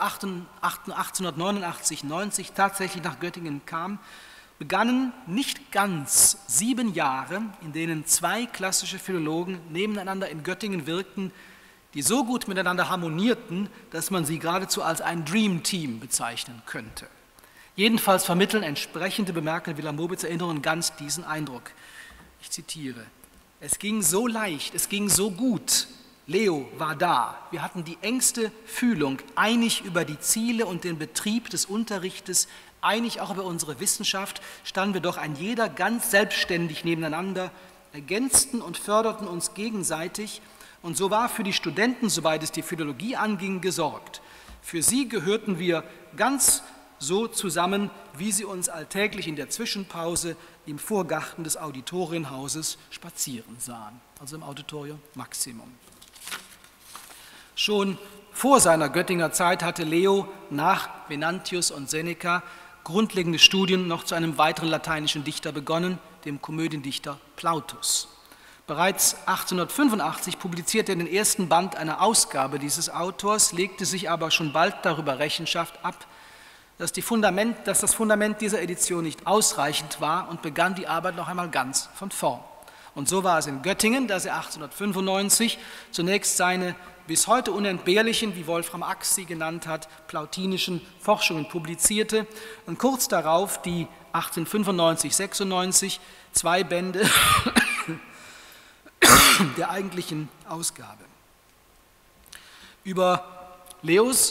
1889/90 tatsächlich nach Göttingen kam, begannen nicht ganz 7 Jahre, in denen 2 klassische Philologen nebeneinander in Göttingen wirkten, die so gut miteinander harmonierten, dass man sie geradezu als ein Dream Team bezeichnen könnte. Jedenfalls vermitteln entsprechende bemerkende Wilamowitz Erinnerungen ganz diesen Eindruck. Ich zitiere: Es ging so leicht, es ging so gut. Leo war da. Wir hatten die engste Fühlung, einig über die Ziele und den Betrieb des Unterrichtes, einig auch über unsere Wissenschaft, standen wir doch ein jeder ganz selbstständig nebeneinander, ergänzten und förderten uns gegenseitig, und so war für die Studenten, soweit es die Philologie anging, gesorgt. Für sie gehörten wir ganz so zusammen, wie sie uns alltäglich in der Zwischenpause im Vorgarten des Auditorienhauses spazieren sahen, also im Auditorium Maximum. Schon vor seiner Göttinger Zeit hatte Leo nach Venantius und Seneca grundlegende Studien noch zu einem weiteren lateinischen Dichter begonnen, dem Komödiendichter Plautus. Bereits 1885 publizierte er den ersten Band einer Ausgabe dieses Autors, legte sich aber schon bald darüber Rechenschaft ab, dass das Fundament dieser Edition nicht ausreichend war, und begann die Arbeit noch einmal ganz von vorn. Und so war es in Göttingen, dass er 1895 zunächst seine bis heute unentbehrlichen, wie Wolfram Ax sie genannt hat, plautinischen Forschungen publizierte und kurz darauf die 1895/96 2 Bände der eigentlichen Ausgabe. Über Leos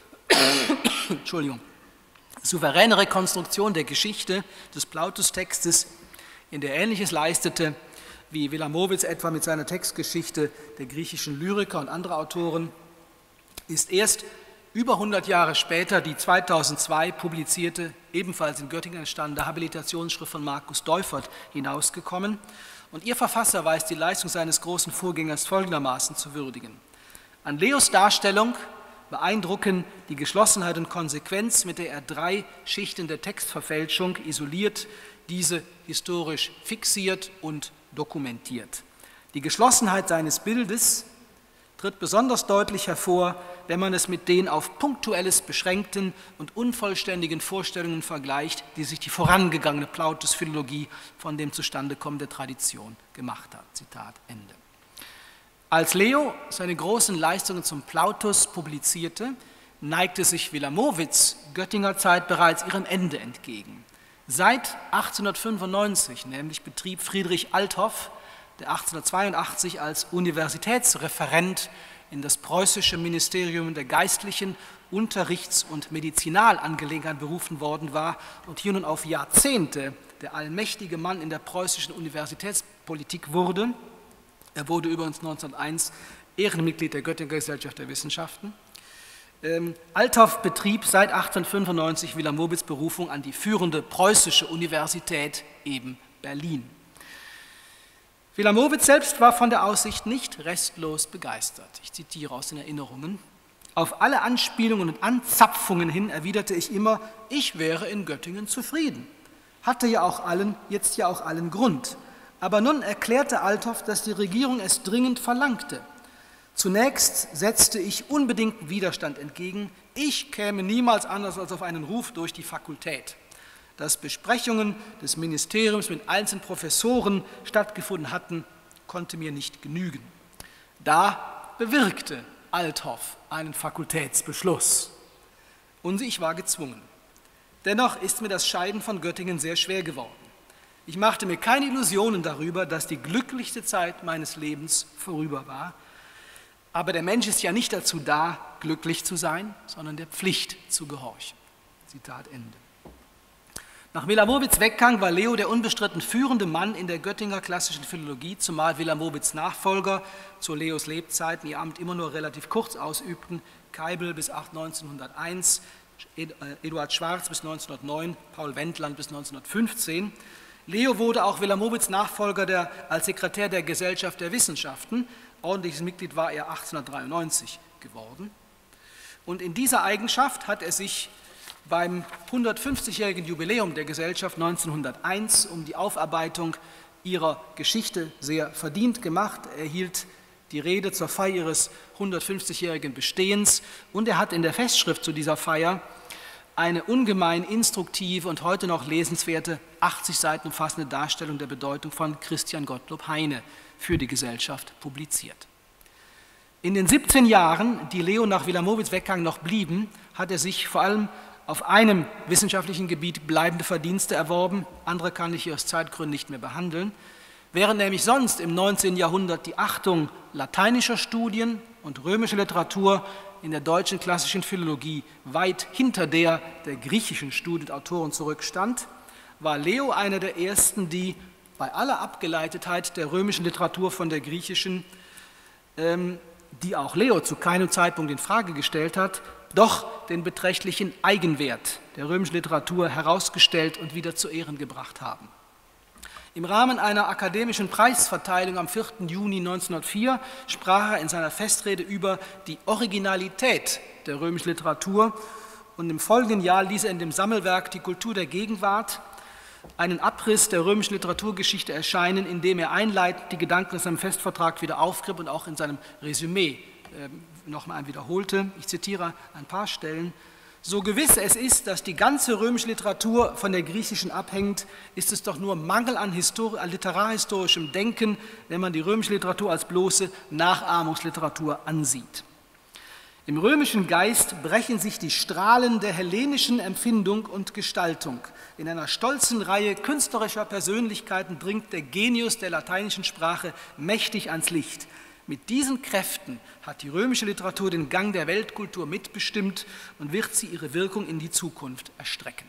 souveräne Rekonstruktion der Geschichte des Plautus-Textes, in der Ähnliches leistete wie Wilamowitz etwa mit seiner Textgeschichte der griechischen Lyriker und anderer Autoren, ist erst über 100 Jahre später die 2002 publizierte, ebenfalls in Göttingen entstandene Habilitationsschrift von Markus Deufert hinausgekommen, und ihr Verfasser weiß die Leistung seines großen Vorgängers folgendermaßen zu würdigen: An Leos Darstellung beeindrucken die Geschlossenheit und Konsequenz, mit der er 3 Schichten der Textverfälschung isoliert, diese historisch fixiert und dokumentiert. Die Geschlossenheit seines Bildes tritt besonders deutlich hervor, wenn man es mit den auf Punktuelles beschränkten und unvollständigen Vorstellungen vergleicht, die sich die vorangegangene Plautus-Philologie von dem Zustandekommen der Tradition gemacht hat. Zitat Ende. Als Leo seine großen Leistungen zum Plautus publizierte, neigte sich Wilamowitz Göttinger Zeit bereits ihrem Ende entgegen. Seit 1895 nämlich betrieb Friedrich Althoff der 1882 als Universitätsreferent in das preußische Ministerium der geistlichen Unterrichts- und Medizinalangelegenheiten berufen worden war und hier nun auf Jahrzehnte der allmächtige Mann in der preußischen Universitätspolitik wurde. Er wurde übrigens 1901 Ehrenmitglied der Göttinger Gesellschaft der Wissenschaften. Althoff betrieb seit 1895 Wilamowitz' Berufung an die führende preußische Universität, eben Berlin. Wilamowitz selbst war von der Aussicht nicht restlos begeistert. Ich zitiere aus den Erinnerungen. Auf alle Anspielungen und Anzapfungen hin erwiderte ich immer, ich wäre in Göttingen zufrieden. Hatte ja auch allen Grund. Aber nun erklärte Althoff, dass die Regierung es dringend verlangte. Zunächst setzte ich unbedingten Widerstand entgegen. Ich käme niemals anders als auf einen Ruf durch die Fakultät. Dass Besprechungen des Ministeriums mit einzelnen Professoren stattgefunden hatten, konnte mir nicht genügen. Da bewirkte Althoff einen Fakultätsbeschluss. Und ich war gezwungen. Dennoch ist mir das Scheiden von Göttingen sehr schwer geworden. Ich machte mir keine Illusionen darüber, dass die glücklichste Zeit meines Lebens vorüber war. Aber der Mensch ist ja nicht dazu da, glücklich zu sein, sondern der Pflicht zu gehorchen. Zitat Ende. Nach Wilamowitz' Weggang war Leo der unbestritten führende Mann in der Göttinger klassischen Philologie, zumal Wilamowitz' Nachfolger zu Leos Lebzeiten ihr Amt immer nur relativ kurz ausübten, Keibel bis 1901, Eduard Schwarz bis 1909, Paul Wendland bis 1915. Leo wurde auch Wilamowitz' Nachfolger als Sekretär der Gesellschaft der Wissenschaften. Ordentliches Mitglied war er 1893 geworden. Und in dieser Eigenschaft hat er sich beim 150-jährigen Jubiläum der Gesellschaft 1901 um die Aufarbeitung ihrer Geschichte sehr verdient gemacht. Er hielt die Rede zur Feier ihres 150-jährigen Bestehens und er hat in der Festschrift zu dieser Feier eine ungemein instruktive und heute noch lesenswerte 80 Seiten umfassende Darstellung der Bedeutung von Christian Gottlob Heyne für die Gesellschaft publiziert. In den 17 Jahren, die Leo nach Wilamowitz' Weggang noch blieben, hat er sich vor allem auf einem wissenschaftlichen Gebiet bleibende Verdienste erworben. Andere kann ich hier aus Zeitgründen nicht mehr behandeln. Während nämlich sonst im 19. Jahrhundert die Achtung lateinischer Studien und römischer Literatur in der deutschen klassischen Philologie weit hinter der griechischen Studien und Autoren zurückstand, war Leo einer der ersten, die bei aller Abgeleitetheit der römischen Literatur von der griechischen, die auch Leo zu keinem Zeitpunkt in Frage gestellt hat, doch den beträchtlichen Eigenwert der römischen Literatur herausgestellt und wieder zu Ehren gebracht haben. Im Rahmen einer akademischen Preisverteilung am 4. Juni 1904 sprach er in seiner Festrede über die Originalität der römischen Literatur und im folgenden Jahr ließ er in dem Sammelwerk Die Kultur der Gegenwart einen Abriss der römischen Literaturgeschichte erscheinen, in dem er einleitend die Gedanken aus seinem Festvertrag wieder aufgriff und auch in seinem Resümee nochmal wiederholte. Ich zitiere ein paar Stellen. So gewiss es ist, dass die ganze römische Literatur von der griechischen abhängt, ist es doch nur Mangel an literarhistorischem Denken, wenn man die römische Literatur als bloße Nachahmungsliteratur ansieht. Im römischen Geist brechen sich die Strahlen der hellenischen Empfindung und Gestaltung. In einer stolzen Reihe künstlerischer Persönlichkeiten dringt der Genius der lateinischen Sprache mächtig ans Licht. Mit diesen Kräften hat die römische Literatur den Gang der Weltkultur mitbestimmt und wird sie ihre Wirkung in die Zukunft erstrecken.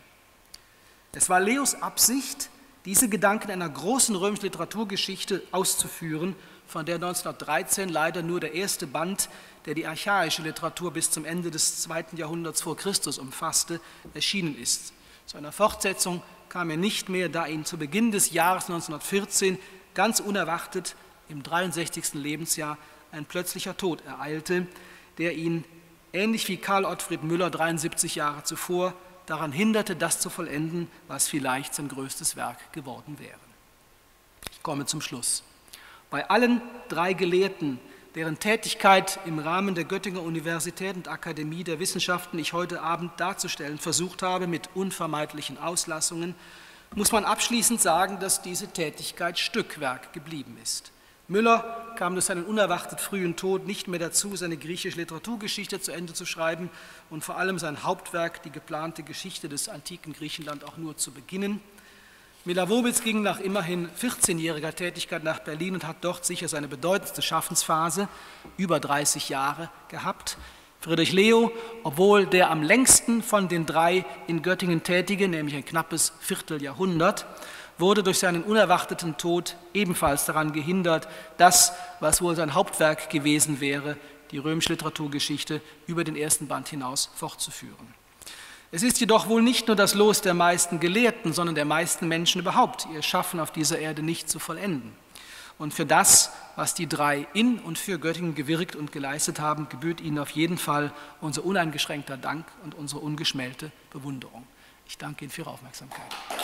Es war Leos Absicht, diese Gedanken einer großen römischen Literaturgeschichte auszuführen, von der 1913 leider nur der erste Band, der die archaische Literatur bis zum Ende des 2. Jahrhunderts vor Christus umfasste, erschienen ist. Zu einer Fortsetzung kam er nicht mehr, da ihn zu Beginn des Jahres 1914 ganz unerwartet im 63. Lebensjahr ein plötzlicher Tod ereilte, der ihn, ähnlich wie Karl Ottfried Müller 73 Jahre zuvor, daran hinderte, das zu vollenden, was vielleicht sein größtes Werk geworden wäre. Ich komme zum Schluss. Bei allen drei Gelehrten, deren Tätigkeit im Rahmen der Göttinger Universität und Akademie der Wissenschaften ich heute Abend darzustellen versucht habe, mit unvermeidlichen Auslassungen, muss man abschließend sagen, dass diese Tätigkeit Stückwerk geblieben ist. Müller kam durch seinen unerwartet frühen Tod nicht mehr dazu, seine griechische Literaturgeschichte zu Ende zu schreiben und vor allem sein Hauptwerk, die geplante Geschichte des antiken Griechenland, auch nur zu beginnen. Milošević ging nach immerhin 14-jähriger Tätigkeit nach Berlin und hat dort sicher seine bedeutendste Schaffensphase, über 30 Jahre, gehabt. Friedrich Leo, obwohl der am längsten von den drei in Göttingen Tätige, nämlich ein knappes Vierteljahrhundert, wurde durch seinen unerwarteten Tod ebenfalls daran gehindert, das, was wohl sein Hauptwerk gewesen wäre, die römische Literaturgeschichte, über den ersten Band hinaus fortzuführen. Es ist jedoch wohl nicht nur das Los der meisten Gelehrten, sondern der meisten Menschen überhaupt, ihr Schaffen auf dieser Erde nicht zu vollenden. Und für das, was die drei in und für Göttingen gewirkt und geleistet haben, gebührt ihnen auf jeden Fall unser uneingeschränkter Dank und unsere ungeschmähte Bewunderung. Ich danke Ihnen für Ihre Aufmerksamkeit.